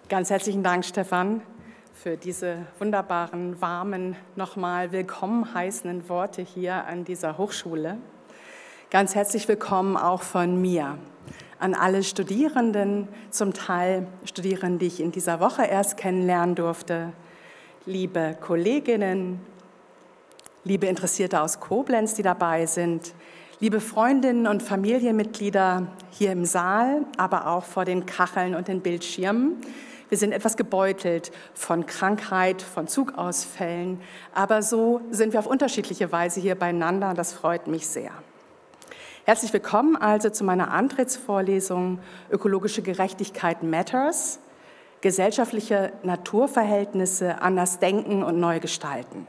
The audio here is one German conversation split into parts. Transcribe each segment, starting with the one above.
Ganz herzlichen Dank, Stefan, für diese wunderbaren, warmen, nochmal willkommen heißenden Worte hier an dieser Hochschule. Ganz herzlich willkommen auch von mir an alle Studierenden, zum Teil Studierende, die ich in dieser Woche erst kennenlernen durfte, liebe Kolleginnen, liebe Interessierte aus Koblenz, die dabei sind, liebe Freundinnen und Familienmitglieder hier im Saal, aber auch vor den Kacheln und den Bildschirmen. Wir sind etwas gebeutelt von Krankheit, von Zugausfällen, aber so sind wir auf unterschiedliche Weise hier beieinander und das freut mich sehr. Herzlich willkommen also zu meiner Antrittsvorlesung Ökologische Gerechtigkeit Matters, gesellschaftliche Naturverhältnisse anders denken und neu gestalten.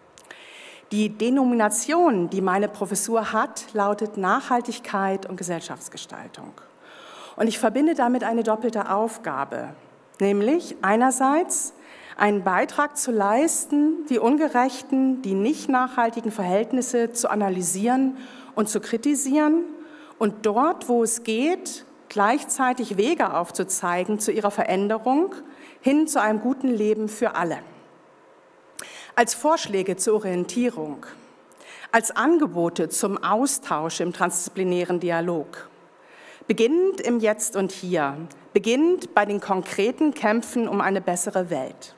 Die Denomination, die meine Professur hat, lautet Nachhaltigkeit und Gesellschaftsgestaltung. Und ich verbinde damit eine doppelte Aufgabe, nämlich einerseits einen Beitrag zu leisten, die ungerechten, die nicht nachhaltigen Verhältnisse zu analysieren und zu kritisieren und dort, wo es geht, gleichzeitig Wege aufzuzeigen zu ihrer Veränderung hin zu einem guten Leben für alle. Als Vorschläge zur Orientierung, als Angebote zum Austausch im transdisziplinären Dialog, beginnend im Jetzt und Hier, beginnend bei den konkreten Kämpfen um eine bessere Welt.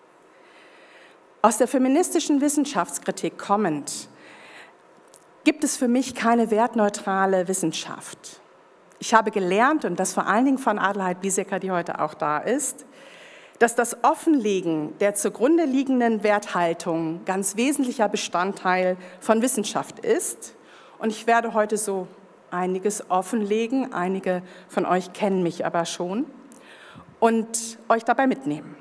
Aus der feministischen Wissenschaftskritik kommend, gibt es für mich keine wertneutrale Wissenschaft. Ich habe gelernt, und das vor allen Dingen von Adelheid Biesecker, die heute auch da ist, dass das Offenlegen der zugrunde liegenden Werthaltung ganz wesentlicher Bestandteil von Wissenschaft ist. Und ich werde heute so einiges offenlegen, einige von euch kennen mich aber schon, und euch dabei mitnehmen.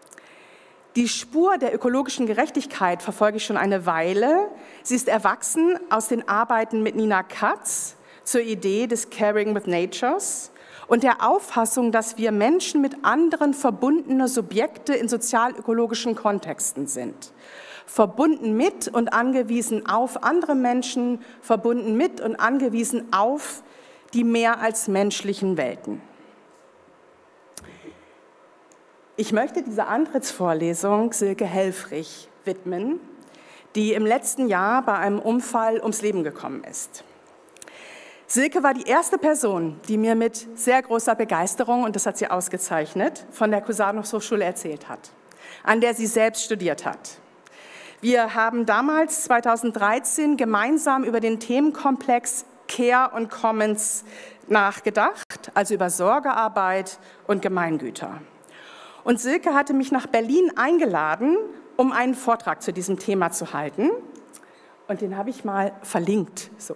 Die Spur der ökologischen Gerechtigkeit verfolge ich schon eine Weile. Sie ist erwachsen aus den Arbeiten mit Nina Katz zur Idee des Caring with Natures und der Auffassung, dass wir Menschen mit anderen verbundene Subjekte in sozial-ökologischen Kontexten sind. Verbunden mit und angewiesen auf andere Menschen, verbunden mit und angewiesen auf die mehr als menschlichen Welten. Ich möchte diese Antrittsvorlesung Silke Helfrich widmen, die im letzten Jahr bei einem Unfall ums Leben gekommen ist. Silke war die erste Person, die mir mit sehr großer Begeisterung, und das hat sie ausgezeichnet, von der Cusanus Hochschule erzählt hat, an der sie selbst studiert hat. Wir haben damals, 2013, gemeinsam über den Themenkomplex Care und Commons nachgedacht, also über Sorgearbeit und Gemeingüter. Und Silke hatte mich nach Berlin eingeladen, um einen Vortrag zu diesem Thema zu halten. Und den habe ich mal verlinkt, so,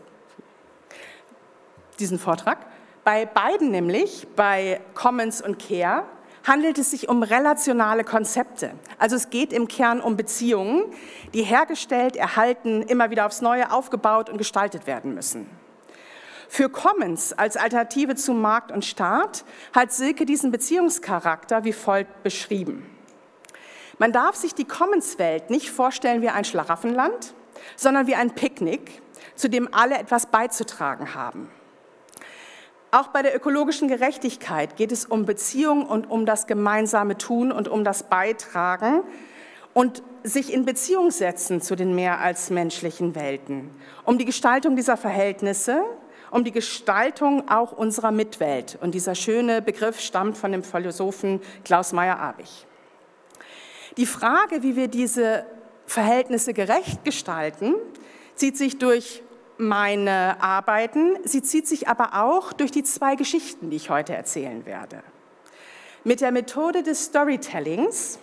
diesen Vortrag. Bei beiden nämlich, bei Commons und Care, handelt es sich um relationale Konzepte. Also es geht im Kern um Beziehungen, die hergestellt, erhalten, immer wieder aufs Neue aufgebaut und gestaltet werden müssen. Für Commons als Alternative zu Markt und Staat hat Silke diesen Beziehungscharakter wie folgt beschrieben. Man darf sich die Commons-Welt nicht vorstellen wie ein Schlaraffenland, sondern wie ein Picknick, zu dem alle etwas beizutragen haben. Auch bei der ökologischen Gerechtigkeit geht es um Beziehung und um das gemeinsame Tun und um das Beitragen und sich in Beziehung setzen zu den mehr als menschlichen Welten, um die Gestaltung dieser Verhältnisse, um die Gestaltung auch unserer Mitwelt. Und dieser schöne Begriff stammt von dem Philosophen Klaus Meyer-Abich. Die Frage, wie wir diese Verhältnisse gerecht gestalten, zieht sich durch meine Arbeiten, sie zieht sich aber auch durch die zwei Geschichten, die ich heute erzählen werde. Mit der Methode des Storytellings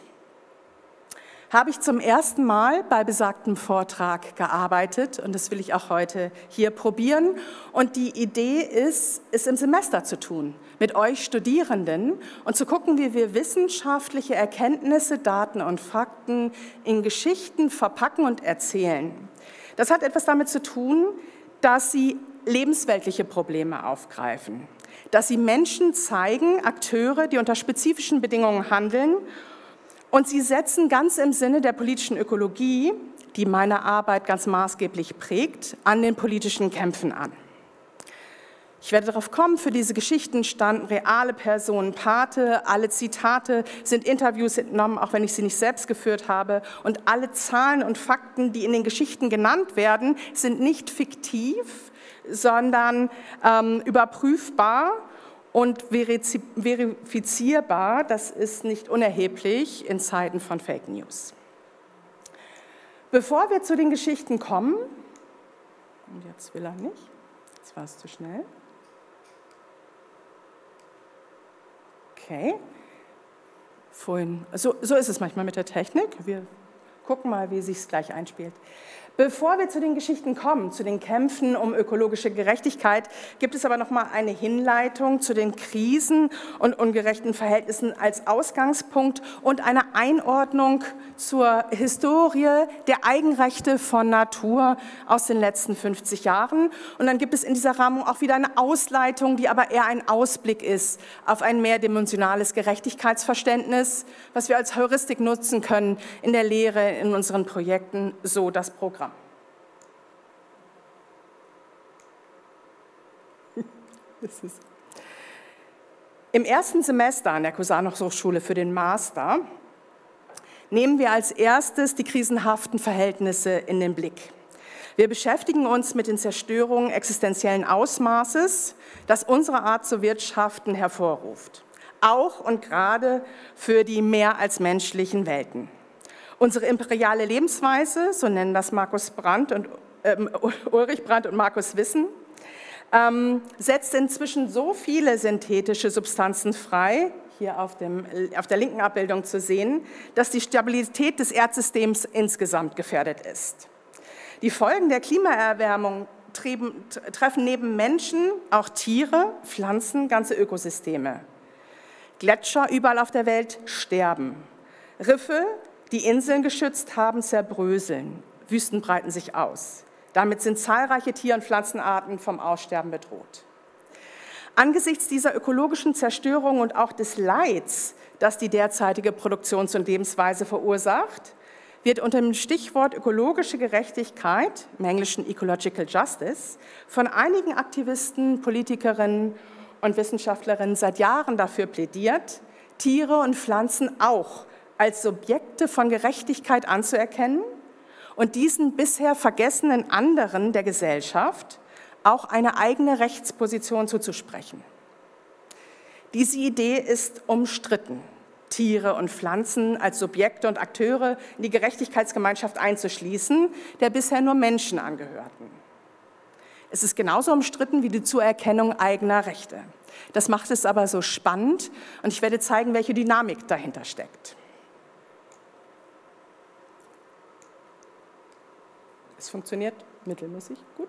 habe ich zum ersten Mal bei besagtem Vortrag gearbeitet und das will ich auch heute hier probieren. Und die Idee ist, es im Semester zu tun, mit euch Studierenden und zu gucken, wie wir wissenschaftliche Erkenntnisse, Daten und Fakten in Geschichten verpacken und erzählen. Das hat etwas damit zu tun, dass sie lebensweltliche Probleme aufgreifen, dass sie Menschen zeigen, Akteure, die unter spezifischen Bedingungen handeln, und sie setzen ganz im Sinne der politischen Ökologie, die meine Arbeit ganz maßgeblich prägt, an den politischen Kämpfen an. Ich werde darauf kommen, für diese Geschichten standen reale Personen Pate, alle Zitate sind Interviews entnommen, auch wenn ich sie nicht selbst geführt habe, und alle Zahlen und Fakten, die in den Geschichten genannt werden, sind nicht fiktiv, sondern überprüfbar und verifizierbar. Das ist nicht unerheblich in Zeiten von Fake News. Bevor wir zu den Geschichten kommen, und jetzt will er nicht, jetzt war es zu schnell. Okay, so ist es manchmal mit der Technik. Wir gucken mal, wie sich es gleich einspielt. Bevor wir zu den Geschichten kommen, zu den Kämpfen um ökologische Gerechtigkeit, gibt es aber noch mal eine Hinleitung zu den Krisen und ungerechten Verhältnissen als Ausgangspunkt und eine Einordnung zur Historie der Eigenrechte von Natur aus den letzten 50 Jahren. Und dann gibt es in dieser Rahmung auch wieder eine Ausleitung, die aber eher ein Ausblick ist auf ein mehrdimensionales Gerechtigkeitsverständnis, was wir als Heuristik nutzen können in der Lehre, in unseren Projekten, so das Programm. Im ersten Semester an der Cusanus-Hochschule für den Master nehmen wir als erstes die krisenhaften Verhältnisse in den Blick. Wir beschäftigen uns mit den Zerstörungen existenziellen Ausmaßes, das unsere Art zu wirtschaften hervorruft, auch und gerade für die mehr als menschlichen Welten. Unsere imperiale Lebensweise, so nennen das Ulrich Brandt und Markus Wissen, setzt inzwischen so viele synthetische Substanzen frei, hier auf der linken Abbildung zu sehen, dass die Stabilität des Erdsystems insgesamt gefährdet ist. Die Folgen der Klimaerwärmung treffen neben Menschen auch Tiere, Pflanzen, ganze Ökosysteme. Gletscher überall auf der Welt sterben. Riffe, die Inseln geschützt haben, zerbröseln. Wüsten breiten sich aus. Damit sind zahlreiche Tier- und Pflanzenarten vom Aussterben bedroht. Angesichts dieser ökologischen Zerstörung und auch des Leids, das die derzeitige Produktions- und Lebensweise verursacht, wird unter dem Stichwort ökologische Gerechtigkeit, im Englischen Ecological Justice, von einigen Aktivisten, Politikerinnen und Wissenschaftlerinnen seit Jahren dafür plädiert, Tiere und Pflanzen auch als Subjekte von Gerechtigkeit anzuerkennen und diesen bisher vergessenen anderen der Gesellschaft auch eine eigene Rechtsposition zuzusprechen. Diese Idee ist umstritten, Tiere und Pflanzen als Subjekte und Akteure in die Gerechtigkeitsgemeinschaft einzuschließen, der bisher nur Menschen angehörten. Es ist genauso umstritten wie die Zuerkennung eigener Rechte. Das macht es aber so spannend und ich werde zeigen, welche Dynamik dahinter steckt. Es funktioniert mittelmäßig gut.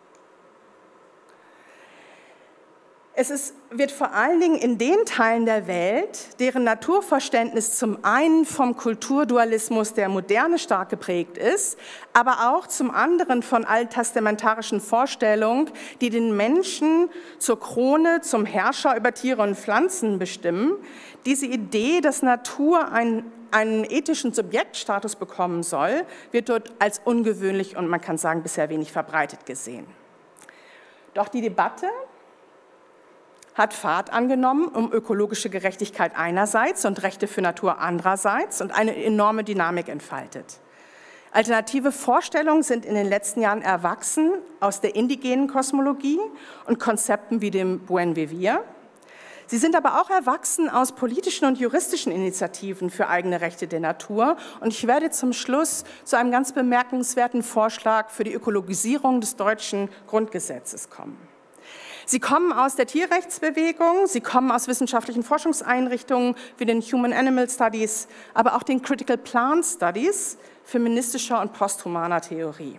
Wird vor allen Dingen in den Teilen der Welt, deren Naturverständnis zum einen vom Kulturdualismus der Moderne stark geprägt ist, aber auch zum anderen von alttestamentarischen Vorstellungen, die den Menschen zur Krone, zum Herrscher über Tiere und Pflanzen bestimmen, diese Idee, dass Natur einen ethischen Subjektstatus bekommen soll, wird dort als ungewöhnlich und man kann sagen, bisher wenig verbreitet gesehen. Doch die Debatte hat Fahrt angenommen um ökologische Gerechtigkeit einerseits und Rechte für Natur andererseits und eine enorme Dynamik entfaltet. Alternative Vorstellungen sind in den letzten Jahren erwachsen aus der indigenen Kosmologie und Konzepten wie dem Buen Vivir. Sie sind aber auch erwachsen aus politischen und juristischen Initiativen für eigene Rechte der Natur. Und ich werde zum Schluss zu einem ganz bemerkenswerten Vorschlag für die Ökologisierung des deutschen Grundgesetzes kommen. Sie kommen aus der Tierrechtsbewegung, sie kommen aus wissenschaftlichen Forschungseinrichtungen wie den Human Animal Studies, aber auch den Critical Plant Studies, feministischer und posthumaner Theorie.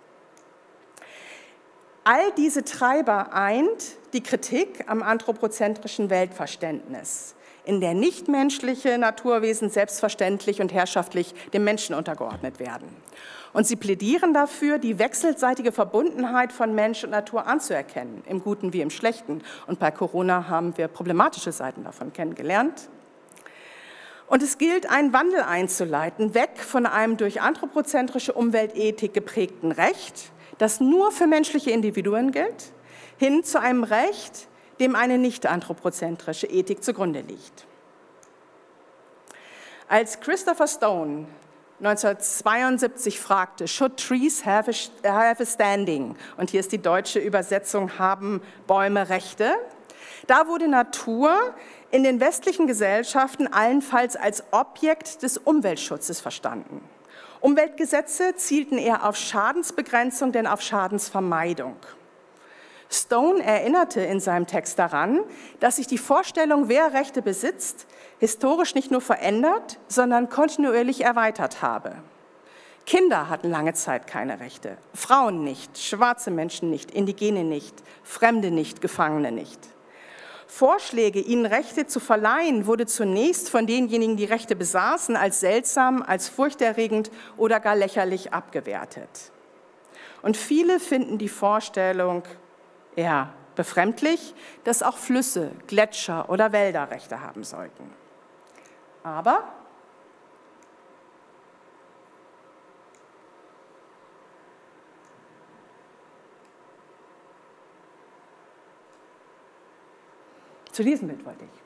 All diese Treiber eint die Kritik am anthropozentrischen Weltverständnis, in der nichtmenschliche Naturwesen selbstverständlich und herrschaftlich dem Menschen untergeordnet werden. Und sie plädieren dafür, die wechselseitige Verbundenheit von Mensch und Natur anzuerkennen, im Guten wie im Schlechten. Und bei Corona haben wir problematische Seiten davon kennengelernt. Und es gilt, einen Wandel einzuleiten, weg von einem durch anthropozentrische Umweltethik geprägten Recht, das nur für menschliche Individuen gilt, hin zu einem Recht, dem eine nicht anthropozentrische Ethik zugrunde liegt. Als Christopher Stone 1972 fragte, "Should trees have a standing?" Und hier ist die deutsche Übersetzung, haben Bäume Rechte? Da wurde Natur in den westlichen Gesellschaften allenfalls als Objekt des Umweltschutzes verstanden. Umweltgesetze zielten eher auf Schadensbegrenzung denn auf Schadensvermeidung. Stone erinnerte in seinem Text daran, dass sich die Vorstellung, wer Rechte besitzt, historisch nicht nur verändert, sondern kontinuierlich erweitert habe. Kinder hatten lange Zeit keine Rechte, Frauen nicht, schwarze Menschen nicht, Indigene nicht, Fremde nicht, Gefangene nicht. Vorschläge, ihnen Rechte zu verleihen, wurde zunächst von denjenigen, die Rechte besaßen, als seltsam, als furchterregend oder gar lächerlich abgewertet. Und viele finden die Vorstellung eher befremdlich, dass auch Flüsse, Gletscher oder Wälder Rechte haben sollten. Aber zu diesem Bild wollte ich.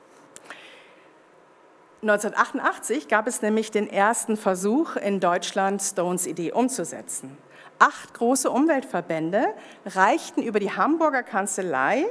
1988 gab es nämlich den ersten Versuch, in Deutschland Stones Idee umzusetzen. 8 große Umweltverbände reichten über die Hamburger Kanzlei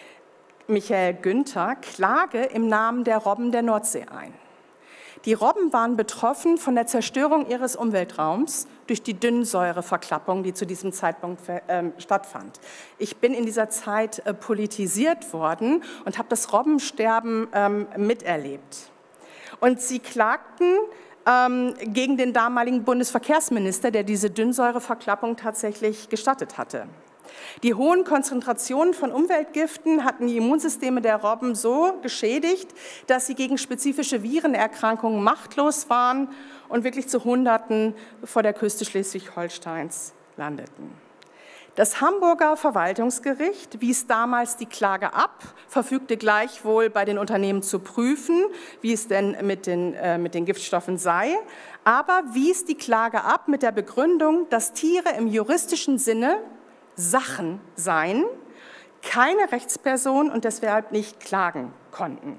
Michael Günther Klage im Namen der Robben der Nordsee ein. Die Robben waren betroffen von der Zerstörung ihres Umweltraums durch die Dünnsäureverklappung, die zu diesem Zeitpunkt stattfand. Ich bin in dieser Zeit politisiert worden und habe das Robbensterben miterlebt. Und sie klagten gegen den damaligen Bundesverkehrsminister, der diese Dünnsäureverklappung tatsächlich gestattet hatte. Die hohen Konzentrationen von Umweltgiften hatten die Immunsysteme der Robben so geschädigt, dass sie gegen spezifische Virenerkrankungen machtlos waren und wirklich zu Hunderten vor der Küste Schleswig-Holsteins landeten. Das Hamburger Verwaltungsgericht wies damals die Klage ab, verfügte gleichwohl bei den Unternehmen zu prüfen, wie es denn mit den Giftstoffen sei, aber wies die Klage ab mit der Begründung, dass Tiere im juristischen Sinne Sachen seien, keine Rechtsperson und deshalb nicht klagen konnten.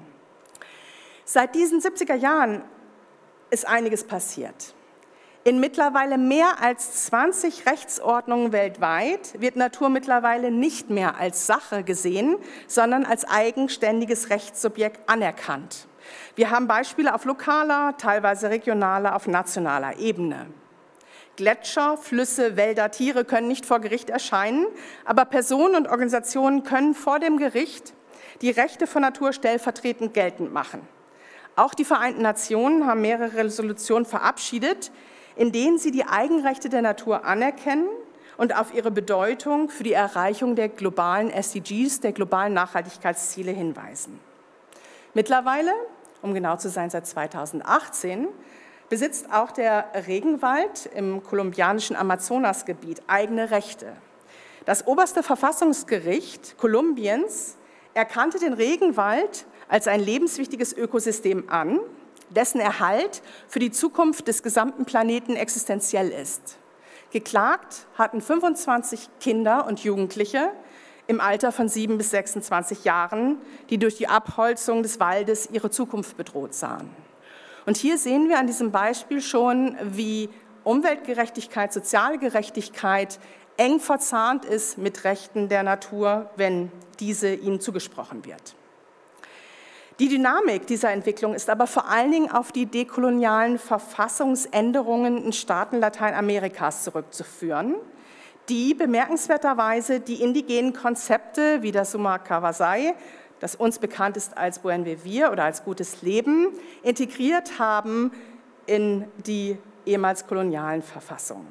Seit diesen 70er Jahren ist einiges passiert. In mittlerweile mehr als 20 Rechtsordnungen weltweit wird Natur mittlerweile nicht mehr als Sache gesehen, sondern als eigenständiges Rechtssubjekt anerkannt. Wir haben Beispiele auf lokaler, teilweise regionaler, auf nationaler Ebene. Gletscher, Flüsse, Wälder, Tiere können nicht vor Gericht erscheinen, aber Personen und Organisationen können vor dem Gericht die Rechte von Natur stellvertretend geltend machen. Auch die Vereinten Nationen haben mehrere Resolutionen verabschiedet, in denen sie die Eigenrechte der Natur anerkennen und auf ihre Bedeutung für die Erreichung der globalen SDGs, der globalen Nachhaltigkeitsziele hinweisen. Mittlerweile, um genau zu sein, seit 2018, besitzt auch der Regenwald im kolumbianischen Amazonasgebiet eigene Rechte. Das oberste Verfassungsgericht Kolumbiens erkannte den Regenwald als ein lebenswichtiges Ökosystem an, dessen Erhalt für die Zukunft des gesamten Planeten existenziell ist. Geklagt hatten 25 Kinder und Jugendliche im Alter von 7 bis 26 Jahren, die durch die Abholzung des Waldes ihre Zukunft bedroht sahen. Und hier sehen wir an diesem Beispiel schon, wie Umweltgerechtigkeit, soziale Gerechtigkeit eng verzahnt ist mit Rechten der Natur, wenn diese ihnen zugesprochen wird. Die Dynamik dieser Entwicklung ist aber vor allen Dingen auf die dekolonialen Verfassungsänderungen in Staaten Lateinamerikas zurückzuführen, die bemerkenswerterweise die indigenen Konzepte wie das Suma Kawasai, das uns bekannt ist als Buen Vivir oder als gutes Leben, integriert haben in die ehemals kolonialen Verfassungen.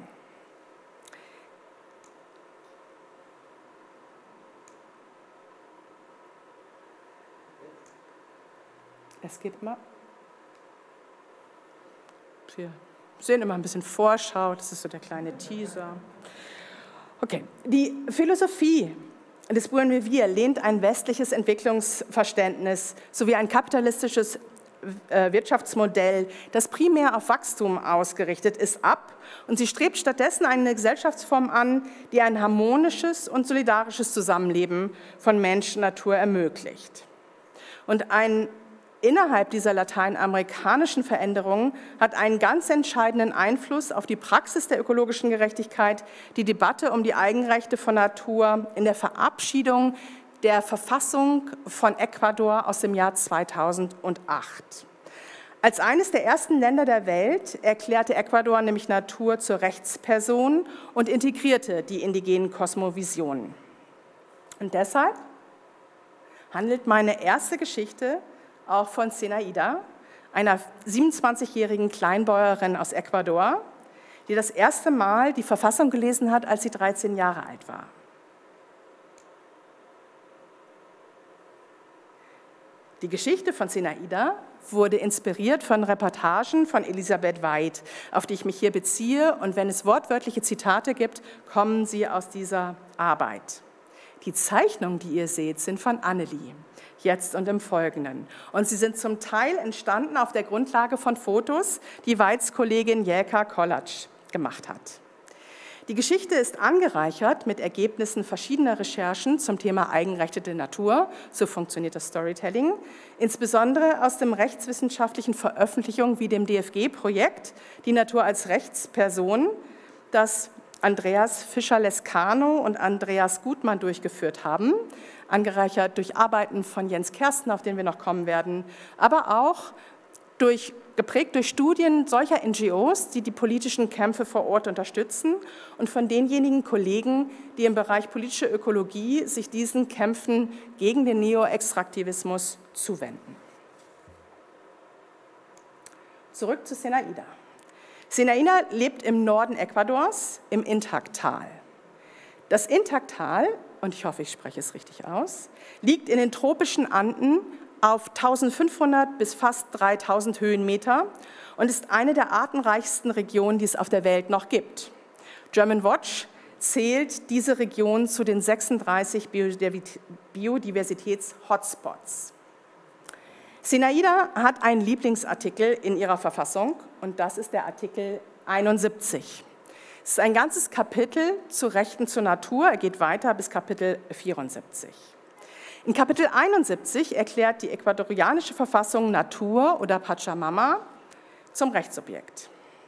Es geht immer. Wir sehen immer ein bisschen Vorschau, das ist so der kleine Teaser. Okay, die Philosophie des Buen Vivir lehnt ein westliches Entwicklungsverständnis sowie ein kapitalistisches Wirtschaftsmodell, das primär auf Wachstum ausgerichtet ist, ab und sie strebt stattdessen eine Gesellschaftsform an, die ein harmonisches und solidarisches Zusammenleben von Mensch und Natur ermöglicht. Und innerhalb dieser lateinamerikanischen Veränderungen hat einen ganz entscheidenden Einfluss auf die Praxis der ökologischen Gerechtigkeit die Debatte um die Eigenrechte von Natur in der Verabschiedung der Verfassung von Ecuador aus dem Jahr 2008. Als eines der ersten Länder der Welt erklärte Ecuador nämlich Natur zur Rechtsperson und integrierte die indigenen Kosmovisionen. Und deshalb handelt meine erste Geschichte auch von Zenaida, einer 27-jährigen Kleinbäuerin aus Ecuador, die das erste Mal die Verfassung gelesen hat, als sie 13 Jahre alt war. Die Geschichte von Zenaida wurde inspiriert von Reportagen von Elisabeth Weid, auf die ich mich hier beziehe, und wenn es wortwörtliche Zitate gibt, kommen sie aus dieser Arbeit. Die Zeichnungen, die ihr seht, sind von Annelie, jetzt und im Folgenden. Und sie sind zum Teil entstanden auf der Grundlage von Fotos, die Weids Kollegin Jelka Kolatsch gemacht hat. Die Geschichte ist angereichert mit Ergebnissen verschiedener Recherchen zum Thema Eigenrechte der Natur, so funktioniert das Storytelling, insbesondere aus dem rechtswissenschaftlichen Veröffentlichungen wie dem DFG-Projekt Die Natur als Rechtsperson, das Andreas Fischer-Lescano und Andreas Gutmann durchgeführt haben, angereichert durch Arbeiten von Jens Kersten, auf den wir noch kommen werden, aber auch geprägt durch Studien solcher NGOs, die die politischen Kämpfe vor Ort unterstützen und von denjenigen Kollegen, die im Bereich politische Ökologie sich diesen Kämpfen gegen den Neoextraktivismus zuwenden. Zurück zu Zenaida. Zenaida lebt im Norden Ecuadors, im Intactal. Das Intactal, und ich hoffe, ich spreche es richtig aus, liegt in den tropischen Anden auf 1500 bis fast 3000 Höhenmeter und ist eine der artenreichsten Regionen, die es auf der Welt noch gibt. German Watch zählt diese Region zu den 36 Biodiversitäts-Hotspots. Zenaida hat einen Lieblingsartikel in ihrer Verfassung und das ist der Artikel 71. Es ist ein ganzes Kapitel zu Rechten zur Natur, er geht weiter bis Kapitel 74. In Kapitel 71 erklärt die ecuadorianische Verfassung Natur oder Pachamama zum Rechtssubjekt.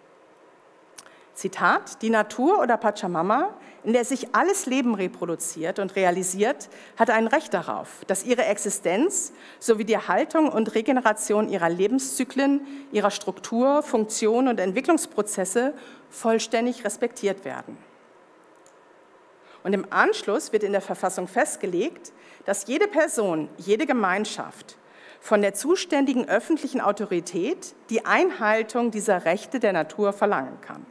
Zitat: Die Natur oder Pachamama, in der sich alles Leben reproduziert und realisiert, hat ein Recht darauf, dass ihre Existenz sowie die Erhaltung und Regeneration ihrer Lebenszyklen, ihrer Struktur, Funktion und Entwicklungsprozesse vollständig respektiert werden. Und im Anschluss wird in der Verfassung festgelegt, dass jede Person, jede Gemeinschaft von der zuständigen öffentlichen Autorität die Einhaltung dieser Rechte der Natur verlangen kann.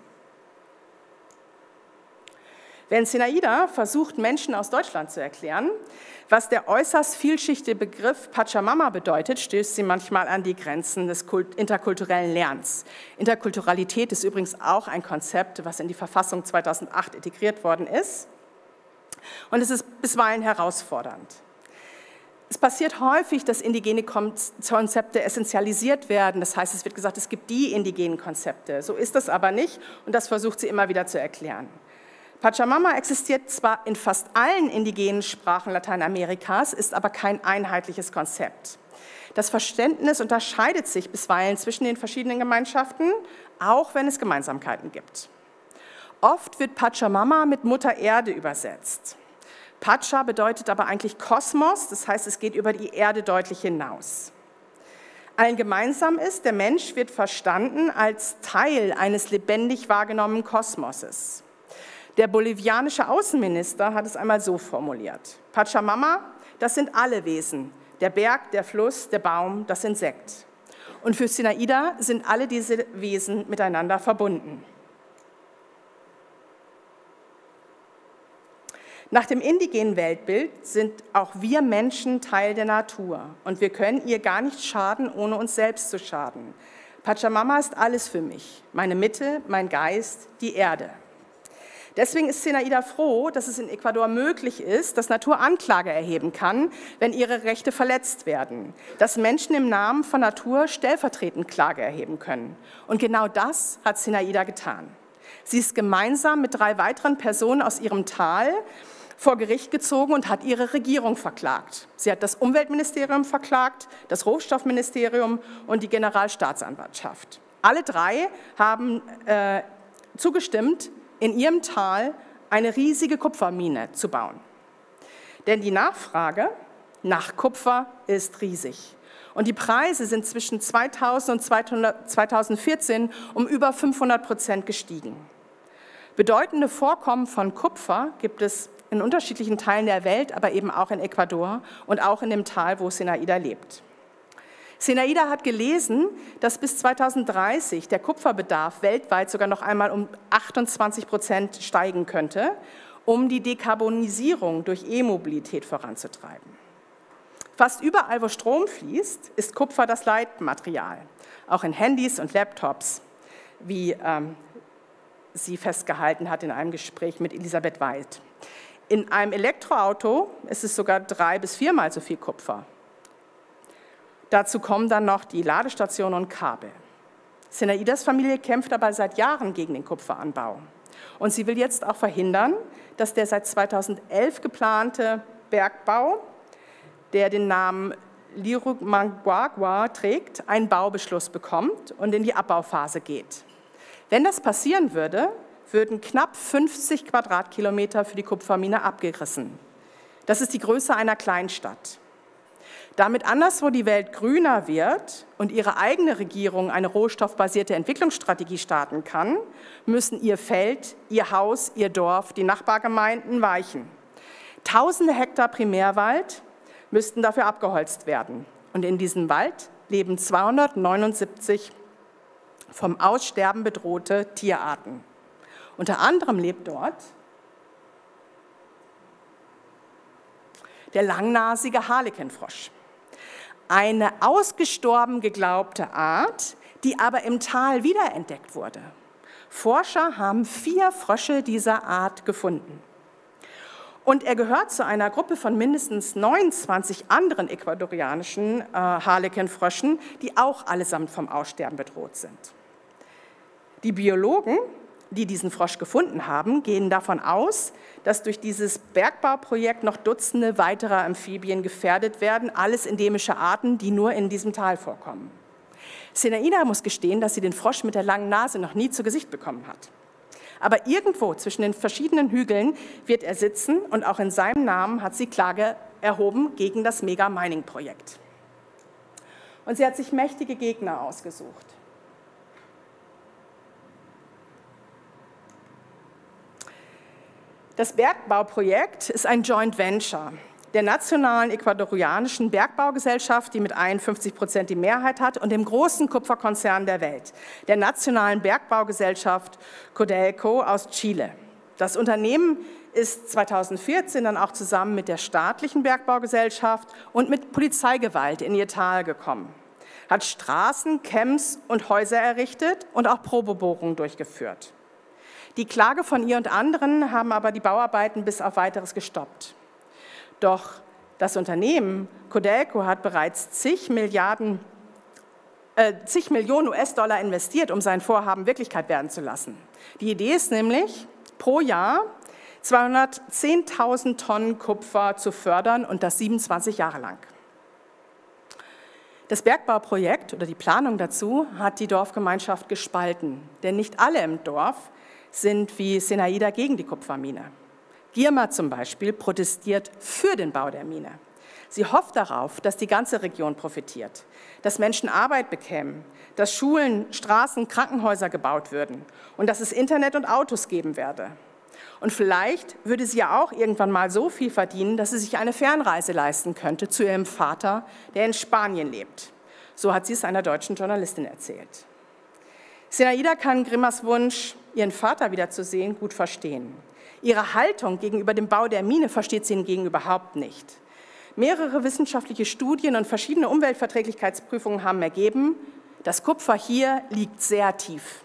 Wenn Zenaida versucht, Menschen aus Deutschland zu erklären, was der äußerst vielschichtige Begriff Pachamama bedeutet, stößt sie manchmal an die Grenzen des interkulturellen Lernens. Interkulturalität ist übrigens auch ein Konzept, was in die Verfassung 2008 integriert worden ist. Und es ist bisweilen herausfordernd. Es passiert häufig, dass indigene Konzepte essentialisiert werden. Das heißt, es wird gesagt, es gibt die indigenen Konzepte. So ist das aber nicht und das versucht sie immer wieder zu erklären. Pachamama existiert zwar in fast allen indigenen Sprachen Lateinamerikas, ist aber kein einheitliches Konzept. Das Verständnis unterscheidet sich bisweilen zwischen den verschiedenen Gemeinschaften, auch wenn es Gemeinsamkeiten gibt. Oft wird Pachamama mit Mutter Erde übersetzt. Pacha bedeutet aber eigentlich Kosmos, das heißt, es geht über die Erde deutlich hinaus. Allen gemeinsam ist, der Mensch wird verstanden als Teil eines lebendig wahrgenommenen Kosmoses. Der bolivianische Außenminister hat es einmal so formuliert: Pachamama, das sind alle Wesen, der Berg, der Fluss, der Baum, das Insekt. Und für Zenaida sind alle diese Wesen miteinander verbunden. Nach dem indigenen Weltbild sind auch wir Menschen Teil der Natur und wir können ihr gar nicht schaden, ohne uns selbst zu schaden. Pachamama ist alles für mich, meine Mitte, mein Geist, die Erde. Deswegen ist Zenaida froh, dass es in Ecuador möglich ist, dass Natur Anklage erheben kann, wenn ihre Rechte verletzt werden, dass Menschen im Namen von Natur stellvertretend Klage erheben können. Und genau das hat Zenaida getan. Sie ist gemeinsam mit 3 weiteren Personen aus ihrem Tal vor Gericht gezogen und hat ihre Regierung verklagt. Sie hat das Umweltministerium verklagt, das Rohstoffministerium und die Generalstaatsanwaltschaft. Alle 3 haben zugestimmt, in ihrem Tal eine riesige Kupfermine zu bauen. Denn die Nachfrage nach Kupfer ist riesig. Und die Preise sind zwischen 2000 und 2014 um über 500% gestiegen. Bedeutende Vorkommen von Kupfer gibt es in unterschiedlichen Teilen der Welt, aber eben auch in Ecuador und auch in dem Tal, wo Zenaida lebt. Zenaida hat gelesen, dass bis 2030 der Kupferbedarf weltweit sogar noch einmal um 28% steigen könnte, um die Dekarbonisierung durch E-Mobilität voranzutreiben. Fast überall, wo Strom fließt, ist Kupfer das Leitmaterial, auch in Handys und Laptops, wie sie festgehalten hat in einem Gespräch mit Elisabeth Weid. In einem Elektroauto ist es sogar 3- bis 4-mal so viel Kupfer. Dazu kommen dann noch die Ladestationen und Kabel. Zenaidas Familie kämpft aber seit Jahren gegen den Kupferanbau. Und sie will jetzt auch verhindern, dass der seit 2011 geplante Bergbau, der den Namen Lirumanguagua trägt, einen Baubeschluss bekommt und in die Abbauphase geht. Wenn das passieren würde, würden knapp 50 Quadratkilometer für die Kupfermine abgerissen. Das ist die Größe einer Kleinstadt. Damit anderswo die Welt grüner wird und ihre eigene Regierung eine rohstoffbasierte Entwicklungsstrategie starten kann, müssen ihr Feld, ihr Haus, ihr Dorf, die Nachbargemeinden weichen. Tausende Hektar Primärwald müssten dafür abgeholzt werden. Und in diesem Wald leben 279 vom Aussterben bedrohte Tierarten. Unter anderem lebt dort der langnasige Harlequinfrosch. Eine ausgestorben geglaubte Art, die aber im Tal wiederentdeckt wurde. Forscher haben 4 Frösche dieser Art gefunden. Und er gehört zu einer Gruppe von mindestens 29 anderen ecuadorianischen Harlequinfröschen, die auch allesamt vom Aussterben bedroht sind. Die Biologen, die diesen Frosch gefunden haben, gehen davon aus, dass durch dieses Bergbauprojekt noch Dutzende weiterer Amphibien gefährdet werden, alles endemische Arten, die nur in diesem Tal vorkommen. Zenaida muss gestehen, dass sie den Frosch mit der langen Nase noch nie zu Gesicht bekommen hat. Aber irgendwo zwischen den verschiedenen Hügeln wird er sitzen und auch in seinem Namen hat sie Klage erhoben gegen das Mega-Mining-Projekt. Und sie hat sich mächtige Gegner ausgesucht. Das Bergbauprojekt ist ein Joint Venture der nationalen ecuadorianischen Bergbaugesellschaft, die mit 51% die Mehrheit hat, und dem großen Kupferkonzern der Welt, der nationalen Bergbaugesellschaft Codelco aus Chile. Das Unternehmen ist 2014 dann auch zusammen mit der staatlichen Bergbaugesellschaft und mit Polizeigewalt in ihr Tal gekommen, hat Straßen, Camps und Häuser errichtet und auch Probebohrungen durchgeführt. Die Klage von ihr und anderen haben aber die Bauarbeiten bis auf Weiteres gestoppt. Doch das Unternehmen Codelco hat bereits zig Millionen US-Dollar investiert, um sein Vorhaben Wirklichkeit werden zu lassen. Die Idee ist nämlich, pro Jahr 210.000 Tonnen Kupfer zu fördern und das 27 Jahre lang. Das Bergbauprojekt oder die Planung dazu hat die Dorfgemeinschaft gespalten, denn nicht alle im Dorf sind wie Zenaida gegen die Kupfermine. Girma zum Beispiel protestiert für den Bau der Mine. Sie hofft darauf, dass die ganze Region profitiert, dass Menschen Arbeit bekämen, dass Schulen, Straßen, Krankenhäuser gebaut würden und dass es Internet und Autos geben werde. Und vielleicht würde sie ja auch irgendwann mal so viel verdienen, dass sie sich eine Fernreise leisten könnte zu ihrem Vater, der in Spanien lebt. So hat sie es einer deutschen Journalistin erzählt. Zenaida kann Girmas Wunsch, ihren Vater wiederzusehen, gut verstehen. Ihre Haltung gegenüber dem Bau der Mine versteht sie hingegen überhaupt nicht. Mehrere wissenschaftliche Studien und verschiedene Umweltverträglichkeitsprüfungen haben ergeben, das Kupfer hier liegt sehr tief.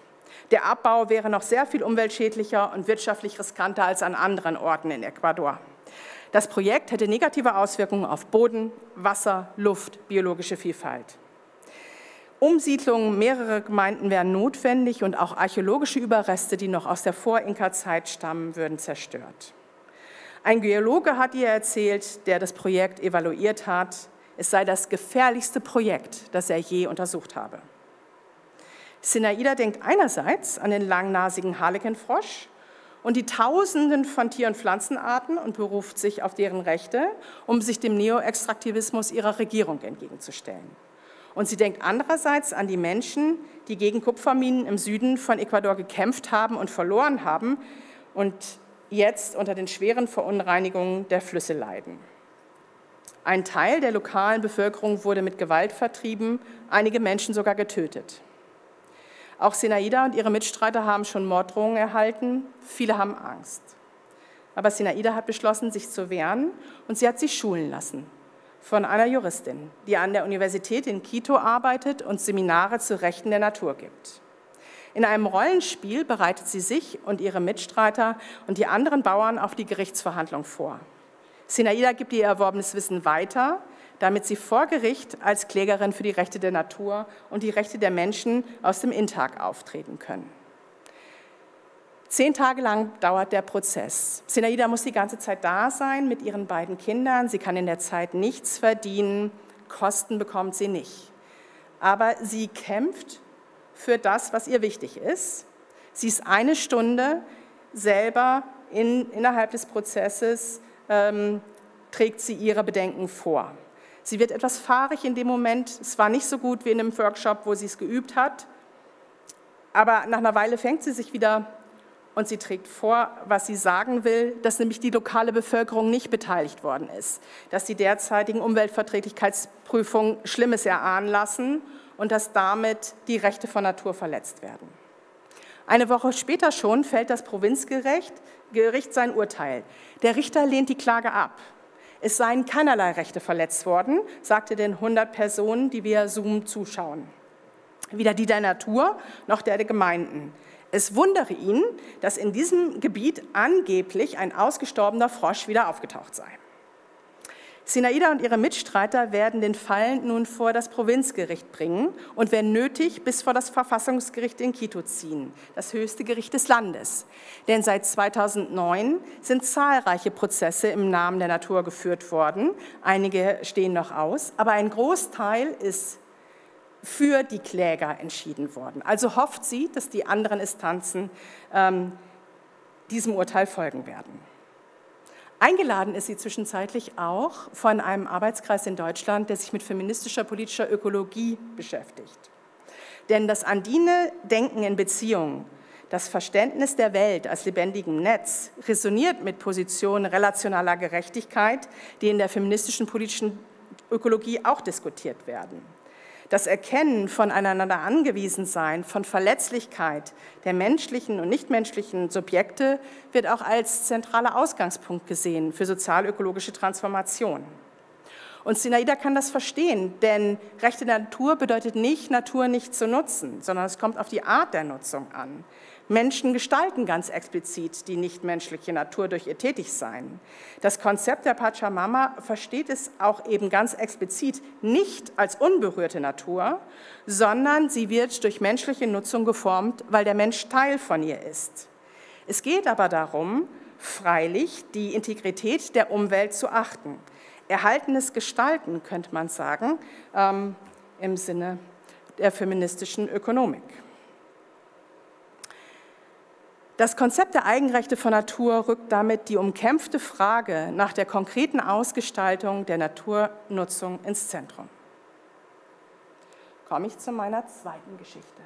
Der Abbau wäre noch sehr viel umweltschädlicher und wirtschaftlich riskanter als an anderen Orten in Ecuador. Das Projekt hätte negative Auswirkungen auf Boden, Wasser, Luft, biologische Vielfalt. Umsiedlungen mehrerer Gemeinden wären notwendig und auch archäologische Überreste, die noch aus der Vor-Inka-Zeit stammen, würden zerstört. Ein Geologe hat ihr erzählt, der das Projekt evaluiert hat, es sei das gefährlichste Projekt, das er je untersucht habe. Sinaida denkt einerseits an den langnasigen Harlequinfrosch und die Tausenden von Tier- und Pflanzenarten und beruft sich auf deren Rechte, um sich dem Neoextraktivismus ihrer Regierung entgegenzustellen. Und sie denkt andererseits an die Menschen, die gegen Kupferminen im Süden von Ecuador gekämpft haben und verloren haben und jetzt unter den schweren Verunreinigungen der Flüsse leiden. Ein Teil der lokalen Bevölkerung wurde mit Gewalt vertrieben, einige Menschen sogar getötet. Auch Sinaida und ihre Mitstreiter haben schon Morddrohungen erhalten, viele haben Angst. Aber Sinaida hat beschlossen, sich zu wehren und sie hat sich schulen lassen von einer Juristin, die an der Universität in Quito arbeitet und Seminare zu Rechten der Natur gibt. In einem Rollenspiel bereitet sie sich und ihre Mitstreiter und die anderen Bauern auf die Gerichtsverhandlung vor. Sinaida gibt ihr erworbenes Wissen weiter, damit sie vor Gericht als Klägerin für die Rechte der Natur und die Rechte der Menschen aus dem Intag auftreten können. 10 Tage lang dauert der Prozess. Sinaida muss die ganze Zeit da sein mit ihren beiden Kindern. Sie kann in der Zeit nichts verdienen, Kosten bekommt sie nicht. Aber sie kämpft für das, was ihr wichtig ist. Sie ist 1 Stunde selber innerhalb des Prozesses, trägt sie ihre Bedenken vor. Sie wird etwas fahrig in dem Moment. Es war nicht so gut wie in einem Workshop, wo sie es geübt hat. Aber nach einer Weile fängt sie sich wieder und sie trägt vor, was sie sagen will, dass nämlich die lokale Bevölkerung nicht beteiligt worden ist, dass die derzeitigen Umweltverträglichkeitsprüfungen Schlimmes erahnen lassen und dass damit die Rechte von Natur verletzt werden. Eine Woche später schon fällt das Provinzgericht sein Urteil. Der Richter lehnt die Klage ab. Es seien keinerlei Rechte verletzt worden, sagte den 100 Personen, die via Zoom zuschauen. Weder die der Natur noch der Gemeinden. Es wundere ihn, dass in diesem Gebiet angeblich ein ausgestorbener Frosch wieder aufgetaucht sei. Sinaida und ihre Mitstreiter werden den Fall nun vor das Provinzgericht bringen und wenn nötig bis vor das Verfassungsgericht in Quito ziehen, das höchste Gericht des Landes. Denn seit 2009 sind zahlreiche Prozesse im Namen der Natur geführt worden. Einige stehen noch aus, aber ein Großteil ist für die Kläger entschieden worden. Also hofft sie, dass die anderen Instanzen diesem Urteil folgen werden. Eingeladen ist sie zwischenzeitlich auch von einem Arbeitskreis in Deutschland, der sich mit feministischer politischer Ökologie beschäftigt. Denn das andine Denken in Beziehungen, das Verständnis der Welt als lebendigem Netz resoniert mit Positionen relationaler Gerechtigkeit, die in der feministischen politischen Ökologie auch diskutiert werden. Das Erkennen von aneinander angewiesen sein, von Verletzlichkeit der menschlichen und nichtmenschlichen Subjekte wird auch als zentraler Ausgangspunkt gesehen für sozialökologische Transformation. Und Sinaida kann das verstehen, denn Rechte der Natur bedeutet nicht, Natur nicht zu nutzen, sondern es kommt auf die Art der Nutzung an. Menschen gestalten ganz explizit die nichtmenschliche Natur durch ihr Tätigsein. Das Konzept der Pachamama versteht es auch eben ganz explizit nicht als unberührte Natur, sondern sie wird durch menschliche Nutzung geformt, weil der Mensch Teil von ihr ist. Es geht aber darum, freilich die Integrität der Umwelt zu achten. Erhaltenes Gestalten, könnte man sagen, im Sinne der feministischen Ökonomik. Das Konzept der Eigenrechte von Natur rückt damit die umkämpfte Frage nach der konkreten Ausgestaltung der Naturnutzung ins Zentrum. Komme ich zu meiner zweiten Geschichte.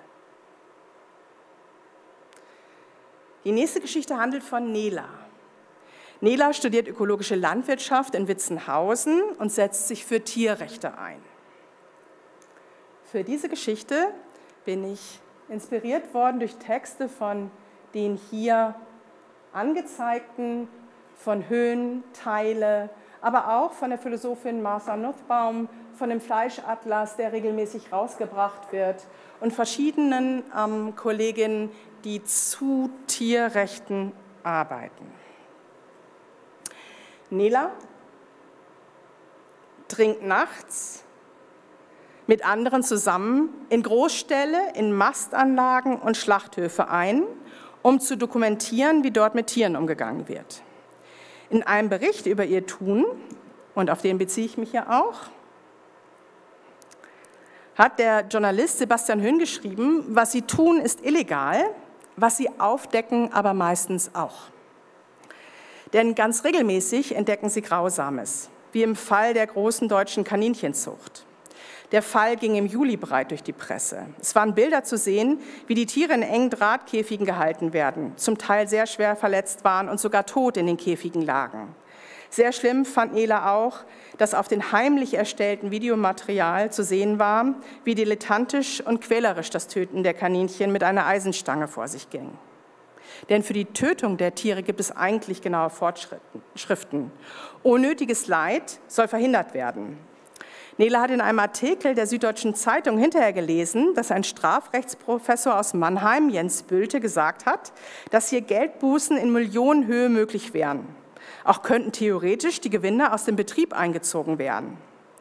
Die nächste Geschichte handelt von Nela. Nela studiert ökologische Landwirtschaft in Witzenhausen und setzt sich für Tierrechte ein. Für diese Geschichte bin ich inspiriert worden durch Texte von den hier angezeigten, von Höhen, Teile, aber auch von der Philosophin Martha Nussbaum, von dem Fleischatlas, der regelmäßig rausgebracht wird, und verschiedenen Kolleginnen, die zu Tierrechten arbeiten. Nela dringt nachts mit anderen zusammen in Großställe, in Mastanlagen und Schlachthöfe ein, um zu dokumentieren, wie dort mit Tieren umgegangen wird. In einem Bericht über ihr Tun, und auf den beziehe ich mich ja auch, hat der Journalist Sebastian Höhn geschrieben, was sie tun, ist illegal, was sie aufdecken, aber meistens auch. Denn ganz regelmäßig entdecken sie Grausames, wie im Fall der großen deutschen Kaninchenzucht. Der Fall ging im Juli breit durch die Presse. Es waren Bilder zu sehen, wie die Tiere in engen Drahtkäfigen gehalten werden, zum Teil sehr schwer verletzt waren und sogar tot in den Käfigen lagen. Sehr schlimm fand Nela auch, dass auf dem heimlich erstellten Videomaterial zu sehen war, wie dilettantisch und quälerisch das Töten der Kaninchen mit einer Eisenstange vor sich ging. Denn für die Tötung der Tiere gibt es eigentlich genaue Vorschriften. Unnötiges Leid soll verhindert werden. Nela hat in einem Artikel der Süddeutschen Zeitung hinterher gelesen, dass ein Strafrechtsprofessor aus Mannheim, Jens Bülte, gesagt hat, dass hier Geldbußen in Millionenhöhe möglich wären. Auch könnten theoretisch die Gewinne aus dem Betrieb eingezogen werden.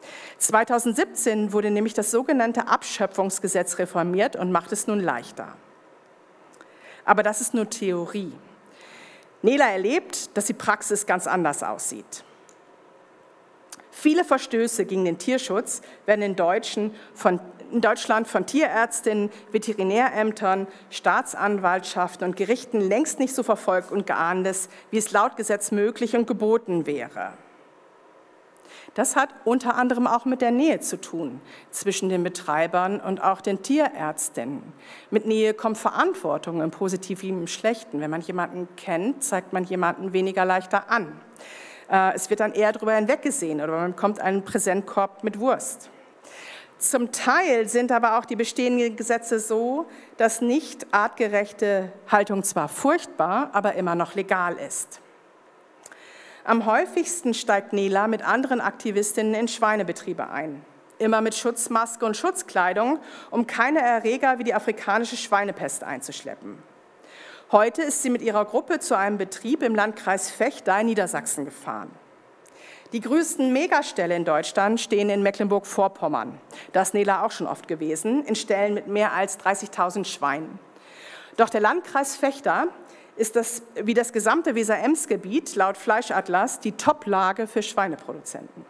2017 wurde nämlich das sogenannte Abschöpfungsgesetz reformiert und macht es nun leichter. Aber das ist nur Theorie. Nela erlebt, dass die Praxis ganz anders aussieht. Viele Verstöße gegen den Tierschutz werden in Deutschland von Tierärztinnen, Veterinärämtern, Staatsanwaltschaften und Gerichten längst nicht so verfolgt und geahndet, wie es laut Gesetz möglich und geboten wäre. Das hat unter anderem auch mit der Nähe zu tun zwischen den Betreibern und auch den Tierärztinnen. Mit Nähe kommt Verantwortung im Positiven wie im Schlechten. Wenn man jemanden kennt, zeigt man jemanden weniger leichter an. Es wird dann eher darüber hinweggesehen oder man bekommt einen Präsentkorb mit Wurst. Zum Teil sind aber auch die bestehenden Gesetze so, dass nicht artgerechte Haltung zwar furchtbar, aber immer noch legal ist. Am häufigsten steigt Nela mit anderen Aktivistinnen in Schweinebetriebe ein. Immer mit Schutzmaske und Schutzkleidung, um keine Erreger wie die afrikanische Schweinepest einzuschleppen. Heute ist sie mit ihrer Gruppe zu einem Betrieb im Landkreis Vechta in Niedersachsen gefahren. Die größten Megaställe in Deutschland stehen in Mecklenburg-Vorpommern. Da ist Nela auch schon oft gewesen, in Ställen mit mehr als 30.000 Schweinen. Doch der Landkreis Vechta ist wie das gesamte Weser-Ems-Gebiet laut Fleischatlas die Top-Lage für Schweineproduzenten.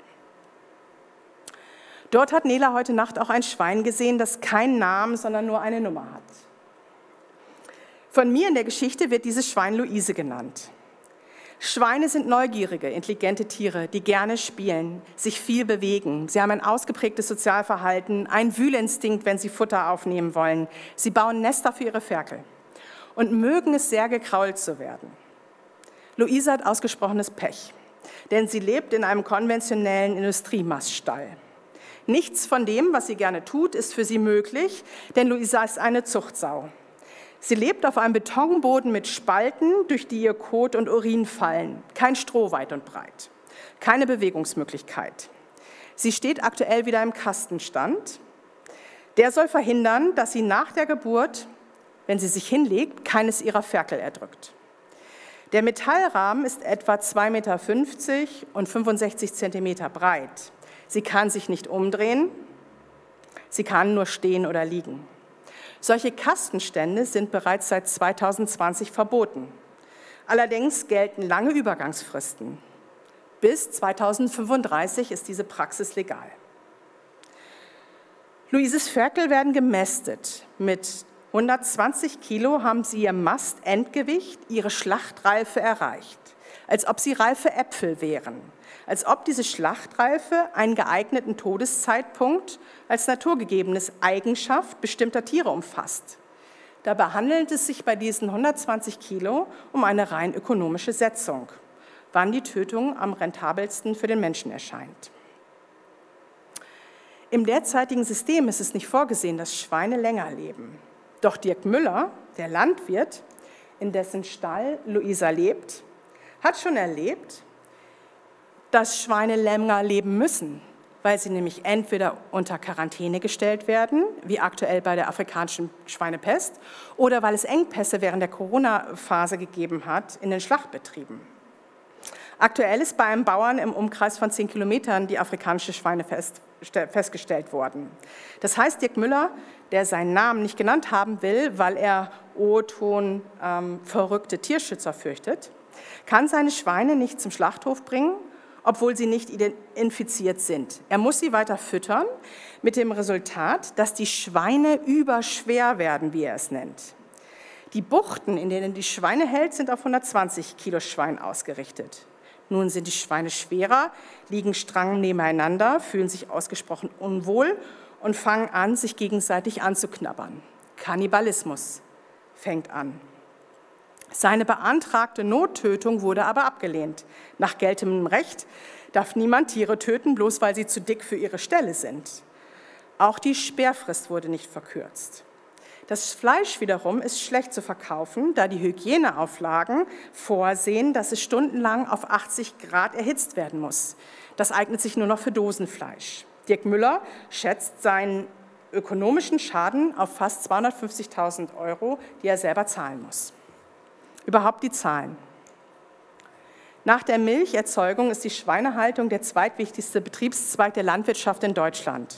Dort hat Nela heute Nacht auch ein Schwein gesehen, das keinen Namen, sondern nur eine Nummer hat. Von mir in der Geschichte wird dieses Schwein Luise genannt. Schweine sind neugierige, intelligente Tiere, die gerne spielen, sich viel bewegen. Sie haben ein ausgeprägtes Sozialverhalten, einen Wühlinstinkt, wenn sie Futter aufnehmen wollen. Sie bauen Nester für ihre Ferkel und mögen es sehr, gekrault zu werden. Luise hat ausgesprochenes Pech, denn sie lebt in einem konventionellen Industriemaststall. Nichts von dem, was sie gerne tut, ist für sie möglich, denn Luisa ist eine Zuchtsau. Sie lebt auf einem Betonboden mit Spalten, durch die ihr Kot und Urin fallen. Kein Stroh weit und breit, keine Bewegungsmöglichkeit. Sie steht aktuell wieder im Kastenstand. Der soll verhindern, dass sie nach der Geburt, wenn sie sich hinlegt, keines ihrer Ferkel erdrückt. Der Metallrahmen ist etwa 2,50 Meter und 65 Zentimeter breit. Sie kann sich nicht umdrehen, sie kann nur stehen oder liegen. Solche Kastenstände sind bereits seit 2020 verboten. Allerdings gelten lange Übergangsfristen. Bis 2035 ist diese Praxis legal. Luises Ferkel werden gemästet. Mit 120 Kilo haben sie ihr Mastendgewicht, ihre Schlachtreife erreicht. Als ob sie reife Äpfel wären. Als ob diese Schlachtreife einen geeigneten Todeszeitpunkt als naturgegebenes Eigenschaft bestimmter Tiere umfasst. Dabei handelt es sich bei diesen 120 Kilo um eine rein ökonomische Setzung, wann die Tötung am rentabelsten für den Menschen erscheint. Im derzeitigen System ist es nicht vorgesehen, dass Schweine länger leben. Doch Dirk Müller, der Landwirt, in dessen Stall Luisa lebt, hat schon erlebt, dass Schweine länger leben müssen, weil sie nämlich entweder unter Quarantäne gestellt werden, wie aktuell bei der afrikanischen Schweinepest, oder weil es Engpässe während der Corona-Phase gegeben hat in den Schlachtbetrieben. Aktuell ist bei einem Bauern im Umkreis von 10 Kilometern die afrikanische Schweinepest festgestellt worden. Das heißt, Dirk Müller, der seinen Namen nicht genannt haben will, weil er O-Ton verrückte Tierschützer fürchtet, kann seine Schweine nicht zum Schlachthof bringen, obwohl sie nicht infiziert sind. Er muss sie weiter füttern, mit dem Resultat, dass die Schweine überschwer werden, wie er es nennt. Die Buchten, in denen die Schweine hält, sind auf 120 Kilo Schwein ausgerichtet. Nun sind die Schweine schwerer, liegen stramm nebeneinander, fühlen sich ausgesprochen unwohl und fangen an, sich gegenseitig anzuknabbern. Kannibalismus fängt an. Seine beantragte Nottötung wurde aber abgelehnt. Nach geltendem Recht darf niemand Tiere töten, bloß weil sie zu dick für ihre Ställe sind. Auch die Sperrfrist wurde nicht verkürzt. Das Fleisch wiederum ist schlecht zu verkaufen, da die Hygieneauflagen vorsehen, dass es stundenlang auf 80 Grad erhitzt werden muss. Das eignet sich nur noch für Dosenfleisch. Dirk Müller schätzt seinen ökonomischen Schaden auf fast 250.000 €, die er selber zahlen muss. Überhaupt die Zahlen. Nach der Milcherzeugung ist die Schweinehaltung der zweitwichtigste Betriebszweig der Landwirtschaft in Deutschland.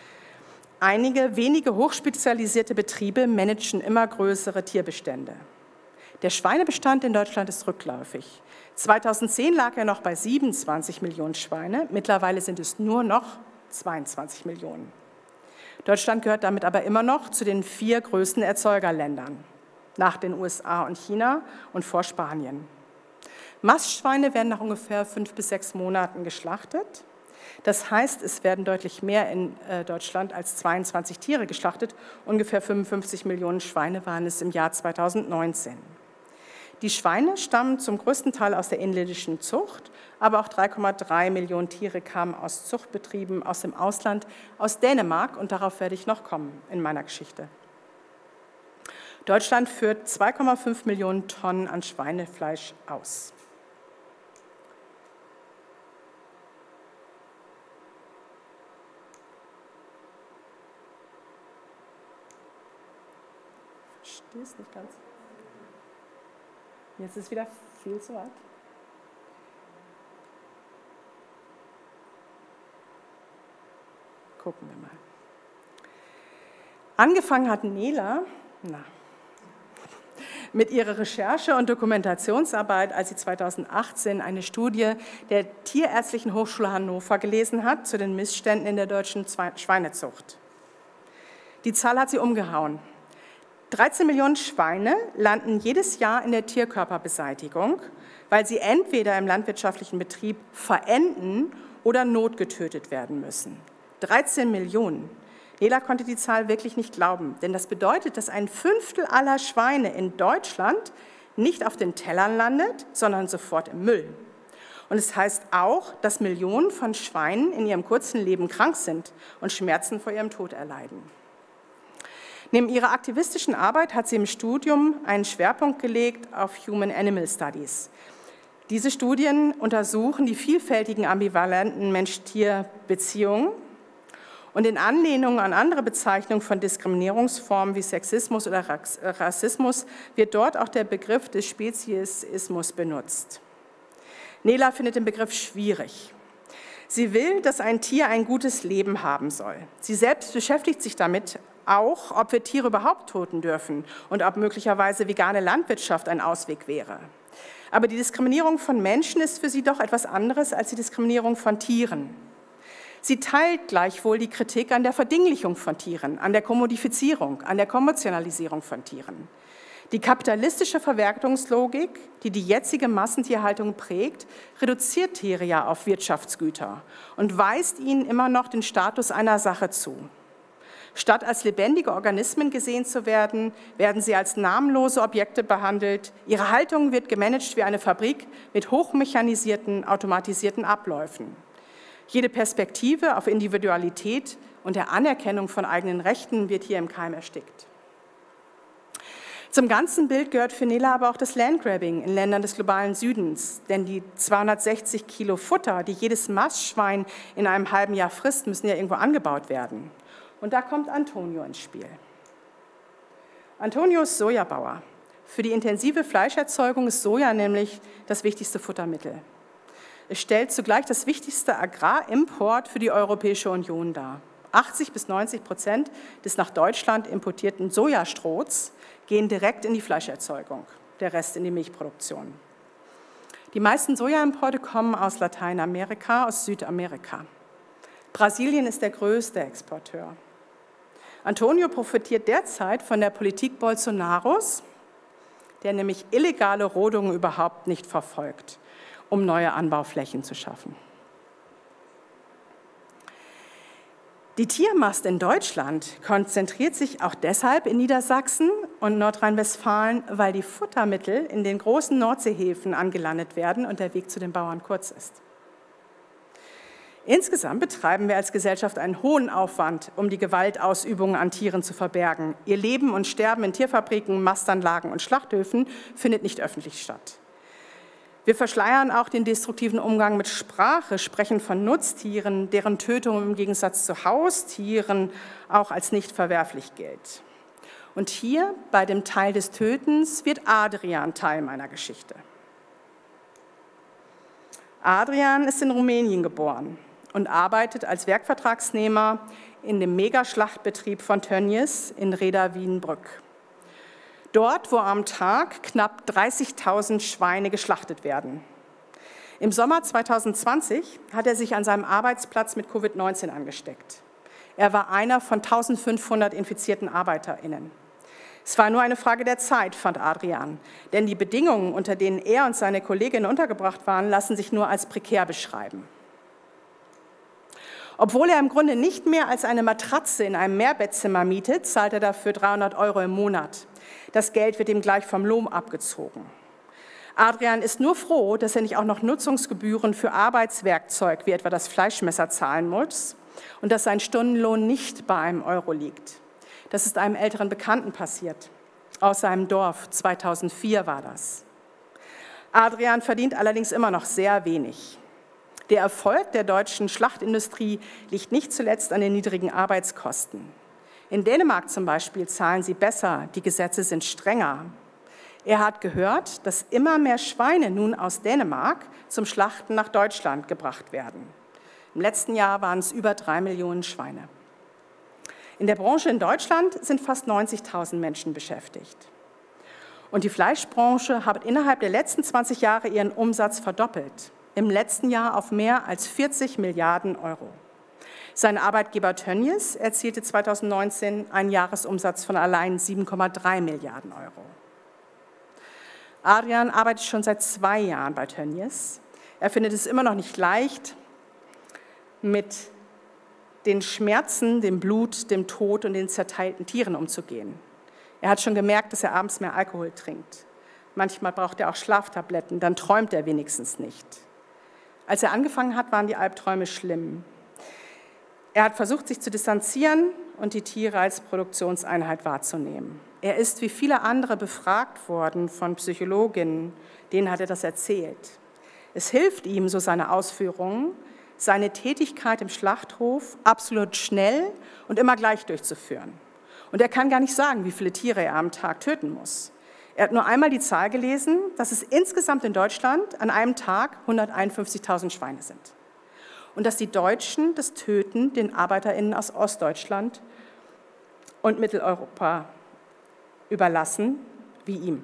Einige wenige hochspezialisierte Betriebe managen immer größere Tierbestände. Der Schweinebestand in Deutschland ist rückläufig. 2010 lag er noch bei 27 Millionen Schweine, mittlerweile sind es nur noch 22 Millionen. Deutschland gehört damit aber immer noch zu den 4 größten Erzeugerländern, nach den USA und China und vor Spanien. Mastschweine werden nach ungefähr 5 bis 6 Monaten geschlachtet. Das heißt, es werden deutlich mehr in Deutschland als 22 Tiere geschlachtet. Ungefähr 55 Millionen Schweine waren es im Jahr 2019. Die Schweine stammen zum größten Teil aus der inländischen Zucht, aber auch 3,3 Millionen Tiere kamen aus Zuchtbetrieben aus dem Ausland, aus Dänemark, und darauf werde ich noch kommen in meiner Geschichte. Deutschland führt 2,5 Millionen Tonnen an Schweinefleisch aus. Ich verstehe es nicht ganz. Jetzt ist wieder viel zu weit. Gucken wir mal. Angefangen hat Nela mit ihrer Recherche- und Dokumentationsarbeit, als sie 2018 eine Studie der Tierärztlichen Hochschule Hannover gelesen hat zu den Missständen in der deutschen Schweinezucht. Die Zahl hat sie umgehauen. 13 Millionen Schweine landen jedes Jahr in der Tierkörperbeseitigung, weil sie entweder im landwirtschaftlichen Betrieb verenden oder notgetötet werden müssen. 13 Millionen. Nela konnte die Zahl wirklich nicht glauben, denn das bedeutet, dass 1/5 aller Schweine in Deutschland nicht auf den Tellern landet, sondern sofort im Müll. Und es heißt auch, dass Millionen von Schweinen in ihrem kurzen Leben krank sind und Schmerzen vor ihrem Tod erleiden. Neben ihrer aktivistischen Arbeit hat sie im Studium einen Schwerpunkt gelegt auf Human-Animal Studies. Diese Studien untersuchen die vielfältigen ambivalenten Mensch-Tier-Beziehungen und in Anlehnung an andere Bezeichnungen von Diskriminierungsformen wie Sexismus oder Rassismus wird dort auch der Begriff des Speziesismus benutzt. Nela findet den Begriff schwierig. Sie will, dass ein Tier ein gutes Leben haben soll. Sie selbst beschäftigt sich damit auch, ob wir Tiere überhaupt töten dürfen und ob möglicherweise vegane Landwirtschaft ein Ausweg wäre. Aber die Diskriminierung von Menschen ist für sie doch etwas anderes als die Diskriminierung von Tieren. Sie teilt gleichwohl die Kritik an der Verdinglichung von Tieren, an der Kommodifizierung, an der Kommerzialisierung von Tieren. Die kapitalistische Verwertungslogik, die die jetzige Massentierhaltung prägt, reduziert Tiere ja auf Wirtschaftsgüter und weist ihnen immer noch den Status einer Sache zu. Statt als lebendige Organismen gesehen zu werden, werden sie als namenlose Objekte behandelt. Ihre Haltung wird gemanagt wie eine Fabrik mit hochmechanisierten, automatisierten Abläufen. Jede Perspektive auf Individualität und der Anerkennung von eigenen Rechten wird hier im Keim erstickt. Zum ganzen Bild gehört für Nela aber auch das Landgrabbing in Ländern des globalen Südens. Denn die 260 Kilo Futter, die jedes Mastschwein in einem halben Jahr frisst, müssen ja irgendwo angebaut werden. Und da kommt Antonio ins Spiel. Antonio ist Sojabauer. Für die intensive Fleischerzeugung ist Soja nämlich das wichtigste Futtermittel. Es stellt zugleich das wichtigste Agrarimport für die Europäische Union dar. 80-90% des nach Deutschland importierten Sojastrohs gehen direkt in die Fleischerzeugung, der Rest in die Milchproduktion. Die meisten Sojaimporte kommen aus Lateinamerika, aus Südamerika. Brasilien ist der größte Exporteur. Antonio profitiert derzeit von der Politik Bolsonaros, der nämlich illegale Rodungen überhaupt nicht verfolgt, um neue Anbauflächen zu schaffen. Die Tiermast in Deutschland konzentriert sich auch deshalb in Niedersachsen und Nordrhein-Westfalen, weil die Futtermittel in den großen Nordseehäfen angelandet werden und der Weg zu den Bauern kurz ist. Insgesamt betreiben wir als Gesellschaft einen hohen Aufwand, um die Gewaltausübungen an Tieren zu verbergen. Ihr Leben und Sterben in Tierfabriken, Mastanlagen und Schlachthöfen findet nicht öffentlich statt. Wir verschleiern auch den destruktiven Umgang mit Sprache, sprechen von Nutztieren, deren Tötung im Gegensatz zu Haustieren auch als nicht verwerflich gilt. Und hier, bei dem Teil des Tötens, wird Adrian Teil meiner Geschichte. Adrian ist in Rumänien geboren und arbeitet als Werkvertragsnehmer in dem Megaschlachtbetrieb von Tönnies in Reda-Wienbrück. Dort, wo am Tag knapp 30.000 Schweine geschlachtet werden. Im Sommer 2020 hat er sich an seinem Arbeitsplatz mit Covid-19 angesteckt. Er war einer von 1.500 infizierten ArbeiterInnen. Es war nur eine Frage der Zeit, fand Adrian, denn die Bedingungen, unter denen er und seine Kolleginnen untergebracht waren, lassen sich nur als prekär beschreiben. Obwohl er im Grunde nicht mehr als eine Matratze in einem Mehrbettzimmer mietet, zahlt er dafür 300 € im Monat. Das Geld wird ihm gleich vom Lohn abgezogen. Adrian ist nur froh, dass er nicht auch noch Nutzungsgebühren für Arbeitswerkzeug, wie etwa das Fleischmesser, zahlen muss und dass sein Stundenlohn nicht bei einem Euro liegt. Das ist einem älteren Bekannten passiert. Aus seinem Dorf, 2004 war das. Adrian verdient allerdings immer noch sehr wenig. Der Erfolg der deutschen Schlachtindustrie liegt nicht zuletzt an den niedrigen Arbeitskosten. In Dänemark zum Beispiel zahlen sie besser, die Gesetze sind strenger. Er hat gehört, dass immer mehr Schweine nun aus Dänemark zum Schlachten nach Deutschland gebracht werden. Im letzten Jahr waren es über 3 Millionen Schweine. In der Branche in Deutschland sind fast 90.000 Menschen beschäftigt. Und die Fleischbranche hat innerhalb der letzten 20 Jahre ihren Umsatz verdoppelt. Im letzten Jahr auf mehr als 40 Milliarden €. Sein Arbeitgeber Tönnies erzielte 2019 einen Jahresumsatz von allein 7,3 Milliarden €. Adrian arbeitet schon seit 2 Jahren bei Tönnies. Er findet es immer noch nicht leicht, mit den Schmerzen, dem Blut, dem Tod und den zerteilten Tieren umzugehen. Er hat schon gemerkt, dass er abends mehr Alkohol trinkt. Manchmal braucht er auch Schlaftabletten, dann träumt er wenigstens nicht. Als er angefangen hat, waren die Albträume schlimm. Er hat versucht, sich zu distanzieren und die Tiere als Produktionseinheit wahrzunehmen. Er ist wie viele andere befragt worden von Psychologinnen, denen hat er das erzählt. Es hilft ihm, so seine Ausführungen, seine Tätigkeit im Schlachthof absolut schnell und immer gleich durchzuführen. Und er kann gar nicht sagen, wie viele Tiere er am Tag töten muss. Er hat nur einmal die Zahl gelesen, dass es insgesamt in Deutschland an einem Tag 151.000 Schweine sind. Und dass die Deutschen das Töten den ArbeiterInnen aus Ostdeutschland und Mitteleuropa überlassen, wie ihm.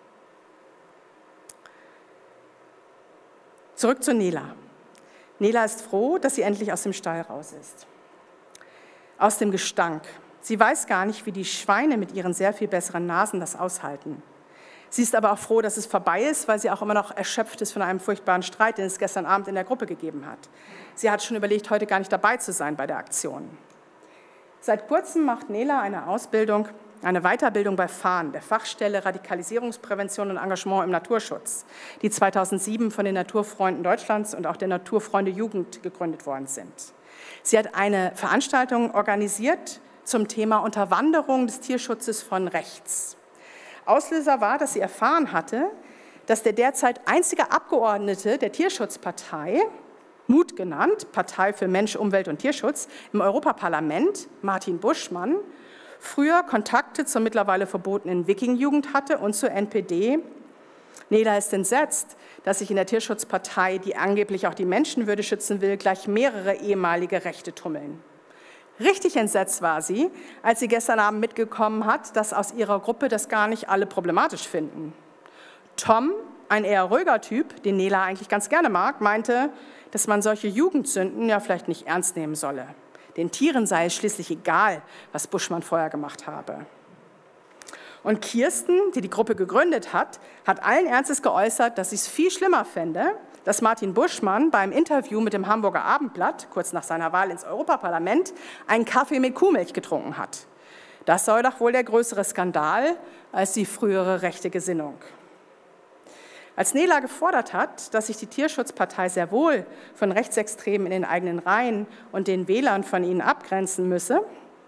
Zurück zu Nela. Nela ist froh, dass sie endlich aus dem Stall raus ist. Aus dem Gestank. Sie weiß gar nicht, wie die Schweine mit ihren sehr viel besseren Nasen das aushalten. Sie ist aber auch froh, dass es vorbei ist, weil sie auch immer noch erschöpft ist von einem furchtbaren Streit, den es gestern Abend in der Gruppe gegeben hat. Sie hat schon überlegt, heute gar nicht dabei zu sein bei der Aktion. Seit kurzem macht Nela eine Weiterbildung bei FAHN, der Fachstelle Radikalisierungsprävention und Engagement im Naturschutz, die 2007 von den Naturfreunden Deutschlands und auch der Naturfreunde Jugend gegründet worden sind. Sie hat eine Veranstaltung organisiert zum Thema Unterwanderung des Tierschutzes von rechts. Auslöser war, dass sie erfahren hatte, dass der derzeit einzige Abgeordnete der Tierschutzpartei, MUT genannt, Partei für Mensch, Umwelt und Tierschutz, im Europaparlament, Martin Buschmann, früher Kontakte zur mittlerweile verbotenen Wiking-Jugend hatte und zur NPD. Nela ist entsetzt, dass sich in der Tierschutzpartei, die angeblich auch die Menschenwürde schützen will, gleich mehrere ehemalige Rechte tummeln. Richtig entsetzt war sie, als sie gestern Abend mitbekommen hat, dass aus ihrer Gruppe das gar nicht alle problematisch finden. Tom, ein eher ruhiger Typ, den Nela eigentlich ganz gerne mag, meinte, dass man solche Jugendsünden ja vielleicht nicht ernst nehmen solle. Den Tieren sei es schließlich egal, was Buschmann vorher gemacht habe. Und Kirsten, die die Gruppe gegründet hat, hat allen Ernstes geäußert, dass sie es viel schlimmer fände, dass Martin Buschmann beim Interview mit dem Hamburger Abendblatt, kurz nach seiner Wahl ins Europaparlament, einen Kaffee mit Kuhmilch getrunken hat. Das sei doch wohl der größere Skandal als die frühere rechte Gesinnung. Als Nela gefordert hat, dass sich die Tierschutzpartei sehr wohl von Rechtsextremen in den eigenen Reihen und den Wählern von ihnen abgrenzen müsse,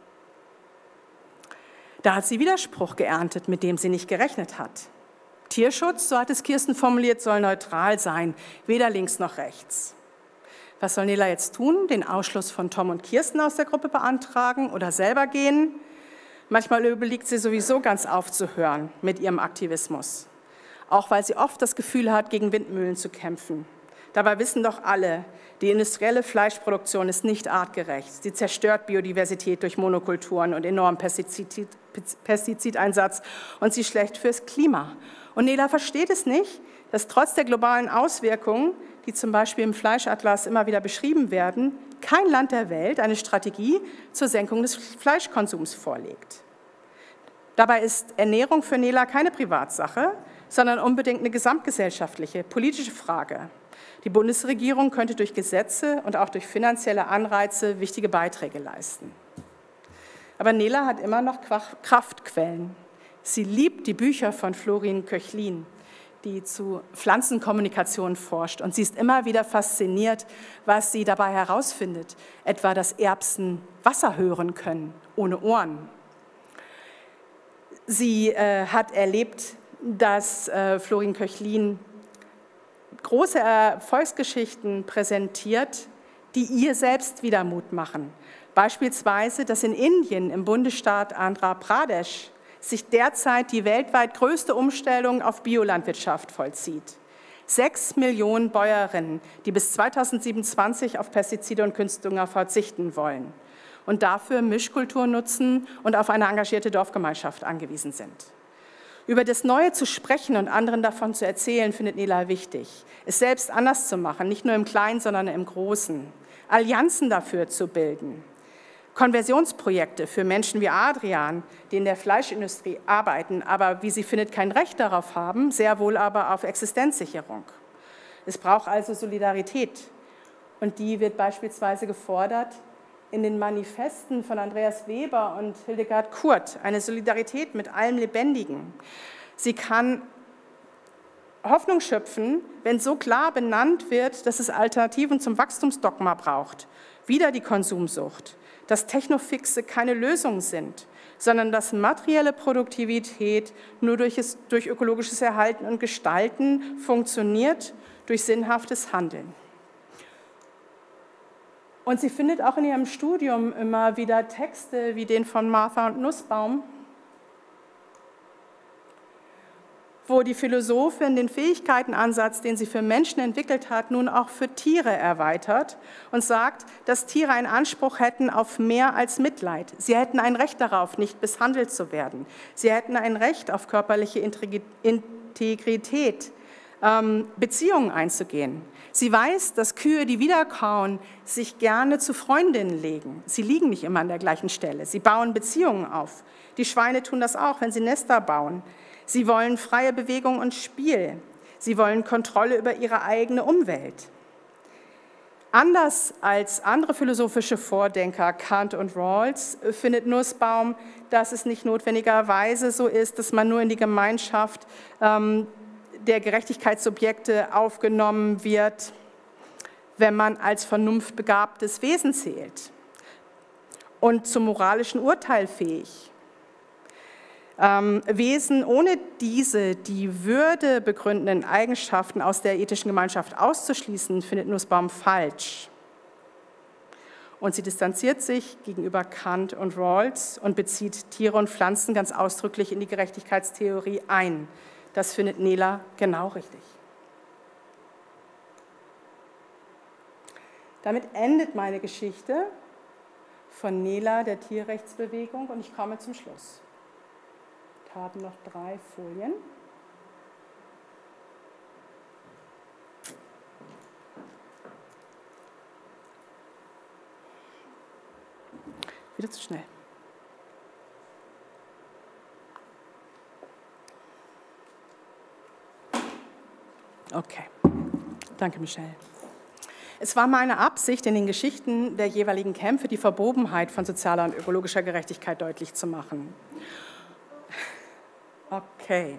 da hat sie Widerspruch geerntet, mit dem sie nicht gerechnet hat. Tierschutz, so hat es Kirsten formuliert, soll neutral sein, weder links noch rechts. Was soll Nela jetzt tun? Den Ausschluss von Tom und Kirsten aus der Gruppe beantragen oder selber gehen? Manchmal überlegt sie sowieso ganz aufzuhören mit ihrem Aktivismus. Auch weil sie oft das Gefühl hat, gegen Windmühlen zu kämpfen. Dabei wissen doch alle, die industrielle Fleischproduktion ist nicht artgerecht. Sie zerstört Biodiversität durch Monokulturen und enormen Pestizideinsatz und sie ist schlecht fürs Klima. Und Nela versteht es nicht, dass trotz der globalen Auswirkungen, die zum Beispiel im Fleischatlas immer wieder beschrieben werden, kein Land der Welt eine Strategie zur Senkung des Fleischkonsums vorlegt. Dabei ist Ernährung für Nela keine Privatsache, sondern unbedingt eine gesamtgesellschaftliche, politische Frage. Die Bundesregierung könnte durch Gesetze und auch durch finanzielle Anreize wichtige Beiträge leisten. Aber Nela hat immer noch Kraftquellen. Sie liebt die Bücher von Florin Köchlin, die zu Pflanzenkommunikation forscht. Und sie ist immer wieder fasziniert, was sie dabei herausfindet, etwa, dass Erbsen Wasser hören können, ohne Ohren. Sie hat erlebt, dass Florin Köchlin große Erfolgsgeschichten präsentiert, die ihr selbst wieder Mut machen. Beispielsweise, dass in Indien im Bundesstaat Andhra Pradesh sich derzeit die weltweit größte Umstellung auf Biolandwirtschaft vollzieht. 6 Millionen Bäuerinnen, die bis 2027 auf Pestizide und Kunstdünger verzichten wollen und dafür Mischkultur nutzen und auf eine engagierte Dorfgemeinschaft angewiesen sind. Über das Neue zu sprechen und anderen davon zu erzählen, findet Nela wichtig. Es selbst anders zu machen, nicht nur im Kleinen, sondern im Großen. Allianzen dafür zu bilden. Konversionsprojekte für Menschen wie Adrian, die in der Fleischindustrie arbeiten, aber wie sie findet, kein Recht darauf haben, sehr wohl aber auf Existenzsicherung. Es braucht also Solidarität und die wird beispielsweise gefordert in den Manifesten von Andreas Weber und Hildegard Kurt, eine Solidarität mit allem Lebendigen. Sie kann Hoffnung schöpfen, wenn so klar benannt wird, dass es Alternativen zum Wachstumsdogma braucht, wieder die Konsumsucht, dass Technofixe keine Lösung sind, sondern dass materielle Produktivität nur durch ökologisches Erhalten und Gestalten funktioniert, durch sinnhaftes Handeln. Und sie findet auch in ihrem Studium immer wieder Texte wie den von Martha und Nussbaum, wo die Philosophin den Fähigkeitenansatz, den sie für Menschen entwickelt hat, nun auch für Tiere erweitert und sagt, dass Tiere einen Anspruch hätten auf mehr als Mitleid. Sie hätten ein Recht darauf, nicht misshandelt zu werden. Sie hätten ein Recht auf körperliche Integrität, Beziehungen einzugehen. Sie weiß, dass Kühe, die wiederkauen, sich gerne zu Freundinnen legen. Sie liegen nicht immer an der gleichen Stelle. Sie bauen Beziehungen auf. Die Schweine tun das auch, wenn sie Nester bauen. Sie wollen freie Bewegung und Spiel. Sie wollen Kontrolle über ihre eigene Umwelt. Anders als andere philosophische Vordenker, Kant und Rawls, findet Nussbaum, dass es nicht notwendigerweise so ist, dass man nur in die Gemeinschaft der Gerechtigkeitssubjekte aufgenommen wird, wenn man als vernunftbegabtes Wesen zählt und zum moralischen Urteil fähig. Wesen ohne diese die Würde begründenden Eigenschaften aus der ethischen Gemeinschaft auszuschließen, findet Nussbaum falsch. Und sie distanziert sich gegenüber Kant und Rawls und bezieht Tiere und Pflanzen ganz ausdrücklich in die Gerechtigkeitstheorie ein. Das findet Nehler genau richtig. Damit endet meine Geschichte von Nehler, der Tierrechtsbewegung, und ich komme zum Schluss. Wir haben noch 3 Folien. Wieder zu schnell. Okay, danke Michelle. Es war meine Absicht, in den Geschichten der jeweiligen Kämpfe die Verwobenheit von sozialer und ökologischer Gerechtigkeit deutlich zu machen. Okay.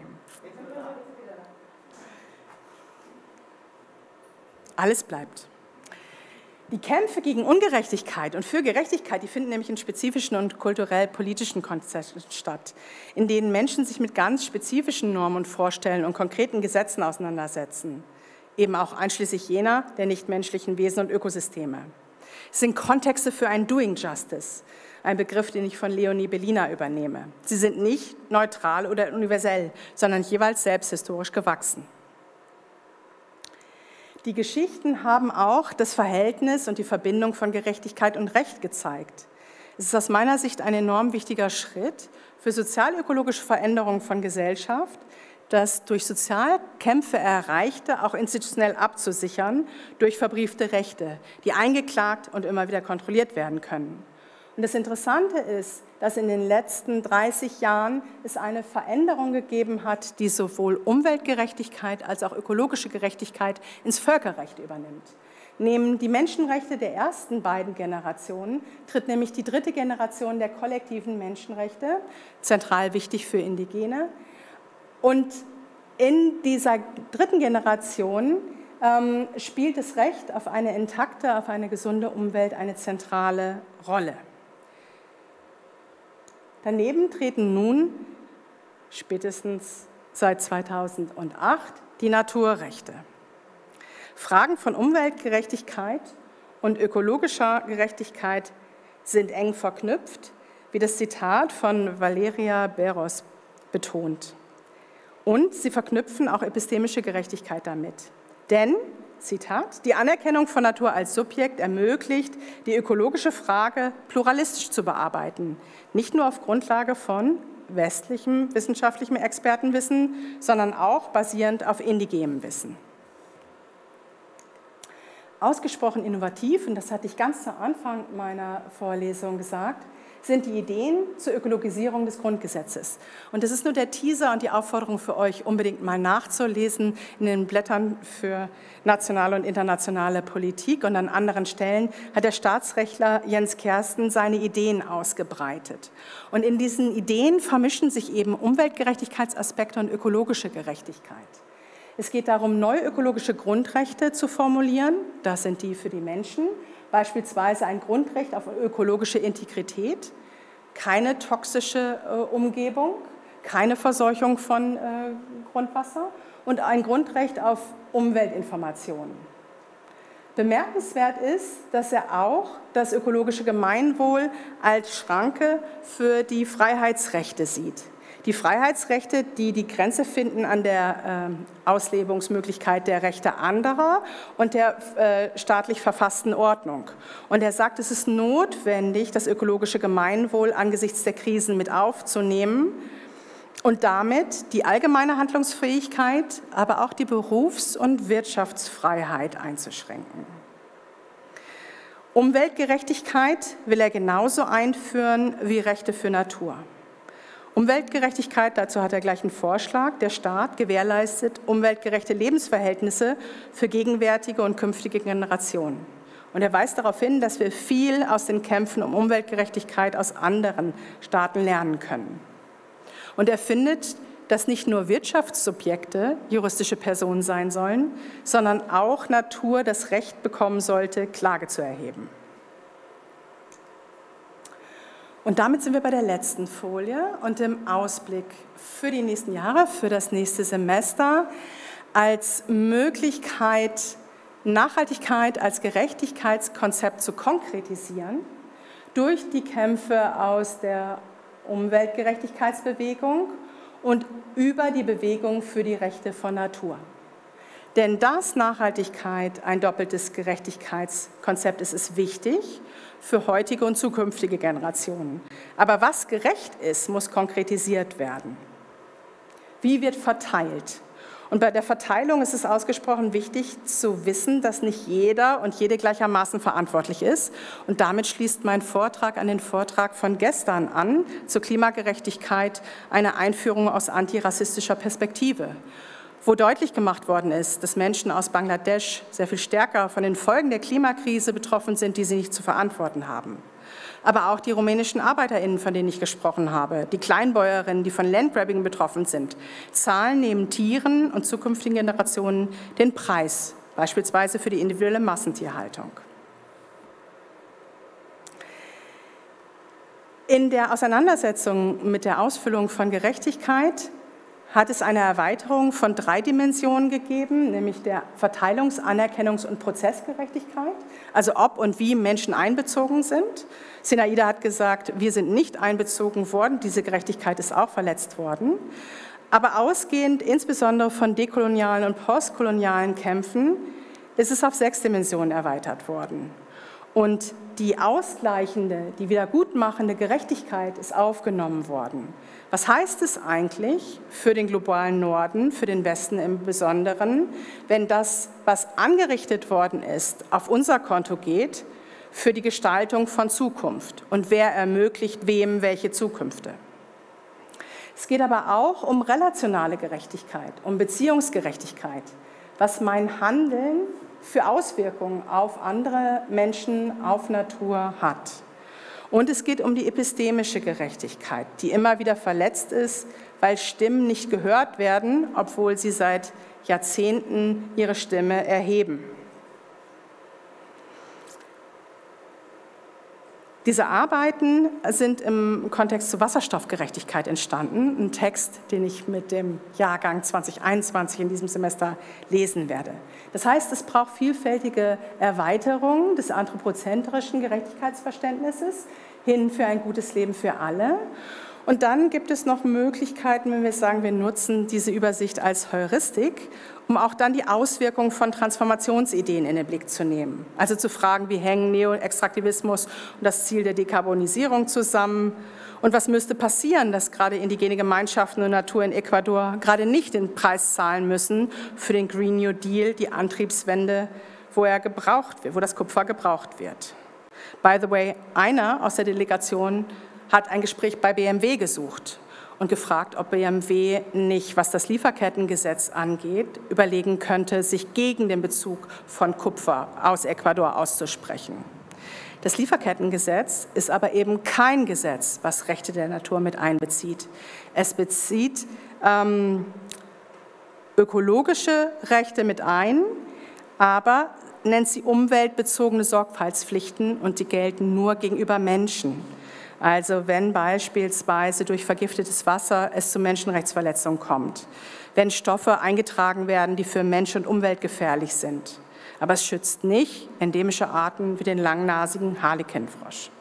Alles bleibt. Die Kämpfe gegen Ungerechtigkeit und für Gerechtigkeit, die finden nämlich in spezifischen und kulturell-politischen Kontexten statt, in denen Menschen sich mit ganz spezifischen Normen und Vorstellungen und konkreten Gesetzen auseinandersetzen, eben auch einschließlich jener der nichtmenschlichen Wesen und Ökosysteme. Es sind Kontexte für ein Doing Justice, ein Begriff, den ich von Leonie Bellina übernehme. Sie sind nicht neutral oder universell, sondern jeweils selbsthistorisch gewachsen. Die Geschichten haben auch das Verhältnis und die Verbindung von Gerechtigkeit und Recht gezeigt. Es ist aus meiner Sicht ein enorm wichtiger Schritt für sozialökologische Veränderung von Gesellschaft, das durch Sozialkämpfe Erreichte auch institutionell abzusichern durch verbriefte Rechte, die eingeklagt und immer wieder kontrolliert werden können. Und das Interessante ist, dass in den letzten 30 Jahren es eine Veränderung gegeben hat, die sowohl Umweltgerechtigkeit als auch ökologische Gerechtigkeit ins Völkerrecht übernimmt. Neben die Menschenrechte der ersten beiden Generationen tritt nämlich die 3. Generation der kollektiven Menschenrechte, zentral wichtig für Indigene. Und in dieser 3. Generation spielt das Recht auf eine intakte, auf eine gesunde Umwelt eine zentrale Rolle. Daneben treten nun, spätestens seit 2008, die Naturrechte. Fragen von Umweltgerechtigkeit und ökologischer Gerechtigkeit sind eng verknüpft, wie das Zitat von Valeria Beros betont. Und sie verknüpfen auch epistemische Gerechtigkeit damit. Denn, Zitat, die Anerkennung von Natur als Subjekt ermöglicht, die ökologische Frage pluralistisch zu bearbeiten, nicht nur auf Grundlage von westlichem wissenschaftlichem Expertenwissen, sondern auch basierend auf indigenem Wissen. Ausgesprochen innovativ, und das hatte ich ganz zu Anfang meiner Vorlesung gesagt, sind die Ideen zur Ökologisierung des Grundgesetzes. Und das ist nur der Teaser und die Aufforderung für euch, unbedingt mal nachzulesen in den Blättern für nationale und internationale Politik. Und an anderen Stellen hat der Staatsrechtler Jens Kersten seine Ideen ausgebreitet. Und in diesen Ideen vermischen sich eben Umweltgerechtigkeitsaspekte und ökologische Gerechtigkeit. Es geht darum, neue ökologische Grundrechte zu formulieren. Das sind die für die Menschen. Beispielsweise ein Grundrecht auf ökologische Integrität, keine toxische Umgebung, keine Verseuchung von Grundwasser und ein Grundrecht auf Umweltinformationen. Bemerkenswert ist, dass er auch das ökologische Gemeinwohl als Schranke für die Freiheitsrechte sieht. Die Freiheitsrechte, die die Grenze finden an der Auslebungsmöglichkeit der Rechte anderer und der staatlich verfassten Ordnung. Und er sagt, es ist notwendig, das ökologische Gemeinwohl angesichts der Krisen mit aufzunehmen und damit die allgemeine Handlungsfähigkeit, aber auch die Berufs- und Wirtschaftsfreiheit einzuschränken. Umweltgerechtigkeit will er genauso einführen wie Rechte für Natur. Umweltgerechtigkeit, dazu hat er gleich einen Vorschlag, der Staat gewährleistet umweltgerechte Lebensverhältnisse für gegenwärtige und künftige Generationen. Und er weist darauf hin, dass wir viel aus den Kämpfen um Umweltgerechtigkeit aus anderen Staaten lernen können. Und er findet, dass nicht nur Wirtschaftssubjekte juristische Personen sein sollen, sondern auch Natur das Recht bekommen sollte, Klage zu erheben. Und damit sind wir bei der letzten Folie und im Ausblick für die nächsten Jahre, für das nächste Semester als Möglichkeit, Nachhaltigkeit als Gerechtigkeitskonzept zu konkretisieren durch die Kämpfe aus der Umweltgerechtigkeitsbewegung und über die Bewegung für die Rechte von Natur. Denn dass Nachhaltigkeit ein doppeltes Gerechtigkeitskonzept ist, ist wichtig für heutige und zukünftige Generationen. Aber was gerecht ist, muss konkretisiert werden. Wie wird verteilt? Und bei der Verteilung ist es ausgesprochen wichtig zu wissen, dass nicht jeder und jede gleichermaßen verantwortlich ist. Und damit schließt mein Vortrag an den Vortrag von gestern an zur Klimagerechtigkeit, eine Einführung aus antirassistischer Perspektive, wo deutlich gemacht worden ist, dass Menschen aus Bangladesch sehr viel stärker von den Folgen der Klimakrise betroffen sind, die sie nicht zu verantworten haben. Aber auch die rumänischen ArbeiterInnen, von denen ich gesprochen habe, die Kleinbäuerinnen, die von Landgrabbing betroffen sind, zahlen neben Tieren und zukünftigen Generationen den Preis, beispielsweise für die individuelle Massentierhaltung. In der Auseinandersetzung mit der Ausfüllung von Gerechtigkeit hat es eine Erweiterung von 3 Dimensionen gegeben, nämlich der Verteilungs-, Anerkennungs- und Prozessgerechtigkeit, also ob und wie Menschen einbezogen sind. Sinaida hat gesagt, wir sind nicht einbezogen worden, diese Gerechtigkeit ist auch verletzt worden. Aber ausgehend insbesondere von dekolonialen und postkolonialen Kämpfen ist es auf 6 Dimensionen erweitert worden. Und die ausgleichende, die wiedergutmachende Gerechtigkeit ist aufgenommen worden. Was heißt es eigentlich für den globalen Norden, für den Westen im Besonderen, wenn das, was angerichtet worden ist, auf unser Konto geht, für die Gestaltung von Zukunft? Und wer ermöglicht wem welche Zukünfte? Es geht aber auch um relationale Gerechtigkeit, um Beziehungsgerechtigkeit, was mein Handeln für Auswirkungen auf andere Menschen, auf Natur hat. Und es geht um die epistemische Gerechtigkeit, die immer wieder verletzt ist, weil Stimmen nicht gehört werden, obwohl sie seit Jahrzehnten ihre Stimme erheben. Diese Arbeiten sind im Kontext zur Wasserstoffgerechtigkeit entstanden, ein Text, den ich mit dem Jahrgang 2021 in diesem Semester lesen werde. Das heißt, es braucht vielfältige Erweiterungen des anthropozentrischen Gerechtigkeitsverständnisses hin für ein gutes Leben für alle. Und dann gibt es noch Möglichkeiten, wenn wir sagen, wir nutzen diese Übersicht als Heuristik, um auch dann die Auswirkungen von Transformationsideen in den Blick zu nehmen. Also zu fragen, wie hängen Neoextraktivismus und das Ziel der Dekarbonisierung zusammen? Und was müsste passieren, dass gerade indigene Gemeinschaften und Natur in Ecuador gerade nicht den Preis zahlen müssen für den Green New Deal, die Antriebswende, wo das Kupfer gebraucht wird? By the way, einer aus der Delegation hat ein Gespräch bei BMW gesucht und gefragt, ob BMW nicht, was das Lieferkettengesetz angeht, überlegen könnte, sich gegen den Bezug von Kupfer aus Ecuador auszusprechen. Das Lieferkettengesetz ist aber eben kein Gesetz, was Rechte der Natur mit einbezieht. Es bezieht ökologische Rechte mit ein, aber nennt sie umweltbezogene Sorgfaltspflichten und die gelten nur gegenüber Menschen. Also wenn beispielsweise durch vergiftetes Wasser es zu Menschenrechtsverletzungen kommt, wenn Stoffe eingetragen werden, die für Mensch und Umwelt gefährlich sind. Aber es schützt nicht endemische Arten wie den langnasigen Harlequinfrosch.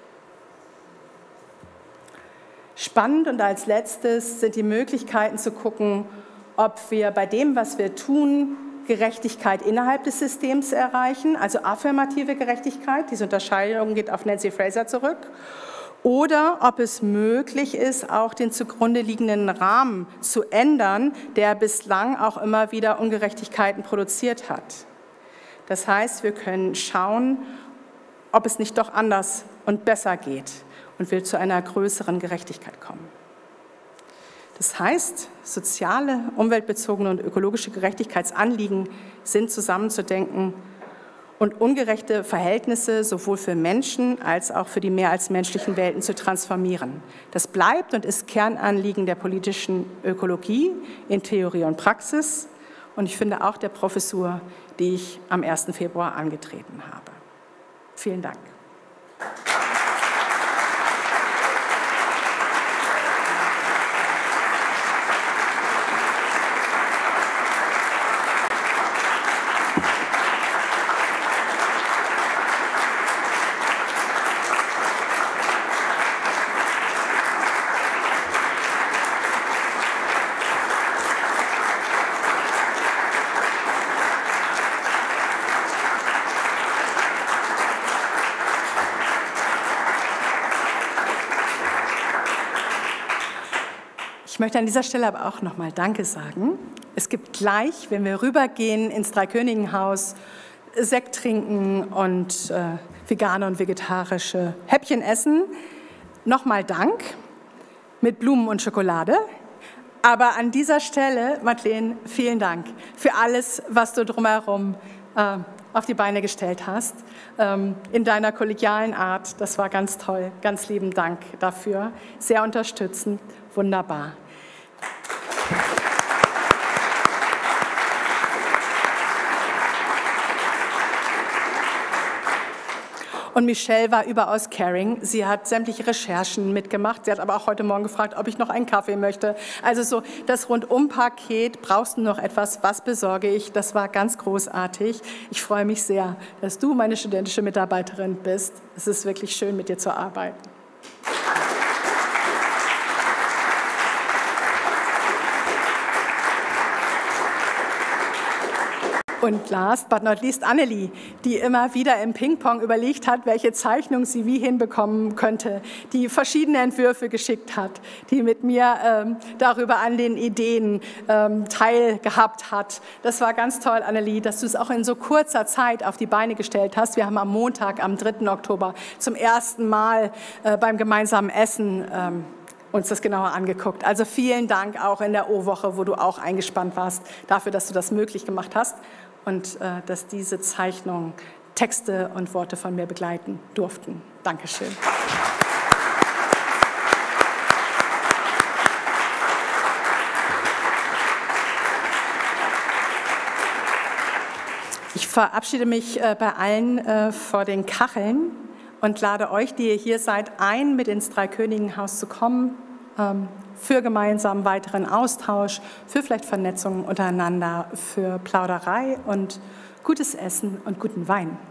Spannend und als letztes sind die Möglichkeiten zu gucken, ob wir bei dem, was wir tun, Gerechtigkeit innerhalb des Systems erreichen, also affirmative Gerechtigkeit, diese Unterscheidung geht auf Nancy Fraser zurück, oder ob es möglich ist, auch den zugrunde liegenden Rahmen zu ändern, der bislang auch immer wieder Ungerechtigkeiten produziert hat. Das heißt, wir können schauen, ob es nicht doch anders und besser geht und wir zu einer größeren Gerechtigkeit kommen. Das heißt, soziale, umweltbezogene und ökologische Gerechtigkeitsanliegen sind zusammenzudenken und ungerechte Verhältnisse sowohl für Menschen als auch für die mehr als menschlichen Welten zu transformieren. Das bleibt und ist Kernanliegen der politischen Ökologie in Theorie und Praxis und ich finde auch der Professur, die ich am 1. Februar angetreten habe. Vielen Dank. möchte an dieser Stelle aber auch nochmal Danke sagen. Es gibt gleich, wenn wir rübergehen ins Dreikönigenhaus, Sekt trinken und vegane und vegetarische Häppchen essen. Nochmal Dank mit Blumen und Schokolade. Aber an dieser Stelle, Madeleine, vielen Dank für alles, was du drumherum auf die Beine gestellt hast, in deiner kollegialen Art. Das war ganz toll. Ganz lieben Dank dafür. Sehr unterstützend. Wunderbar. Und Michelle war überaus caring. Sie hat sämtliche Recherchen mitgemacht. Sie hat aber auch heute Morgen gefragt, ob ich noch einen Kaffee möchte. Also so das Rundum-Paket. Brauchst du noch etwas? Was besorge ich? Das war ganz großartig. Ich freue mich sehr, dass du meine studentische Mitarbeiterin bist. Es ist wirklich schön, mit dir zu arbeiten. Und last but not least Annelie, die immer wieder im Ping-Pong überlegt hat, welche Zeichnung sie wie hinbekommen könnte, die verschiedene Entwürfe geschickt hat, die mit mir darüber an den Ideen teilgehabt hat. Das war ganz toll, Annelie, dass du es auch in so kurzer Zeit auf die Beine gestellt hast. Wir haben am Montag, am 3. Oktober, zum ersten Mal beim gemeinsamen Essen uns das genauer angeguckt. Also vielen Dank auch in der O-Woche, wo du auch eingespannt warst, dafür, dass du das möglich gemacht hast und dass diese Zeichnungen Texte und Worte von mir begleiten durften. Dankeschön. Ich verabschiede mich bei allen vor den Kacheln und lade euch, die ihr hier seid, ein, mit ins Dreikönigenhaus zu kommen, für gemeinsamen weiteren Austausch, für vielleicht Vernetzung untereinander, für Plauderei und gutes Essen und guten Wein.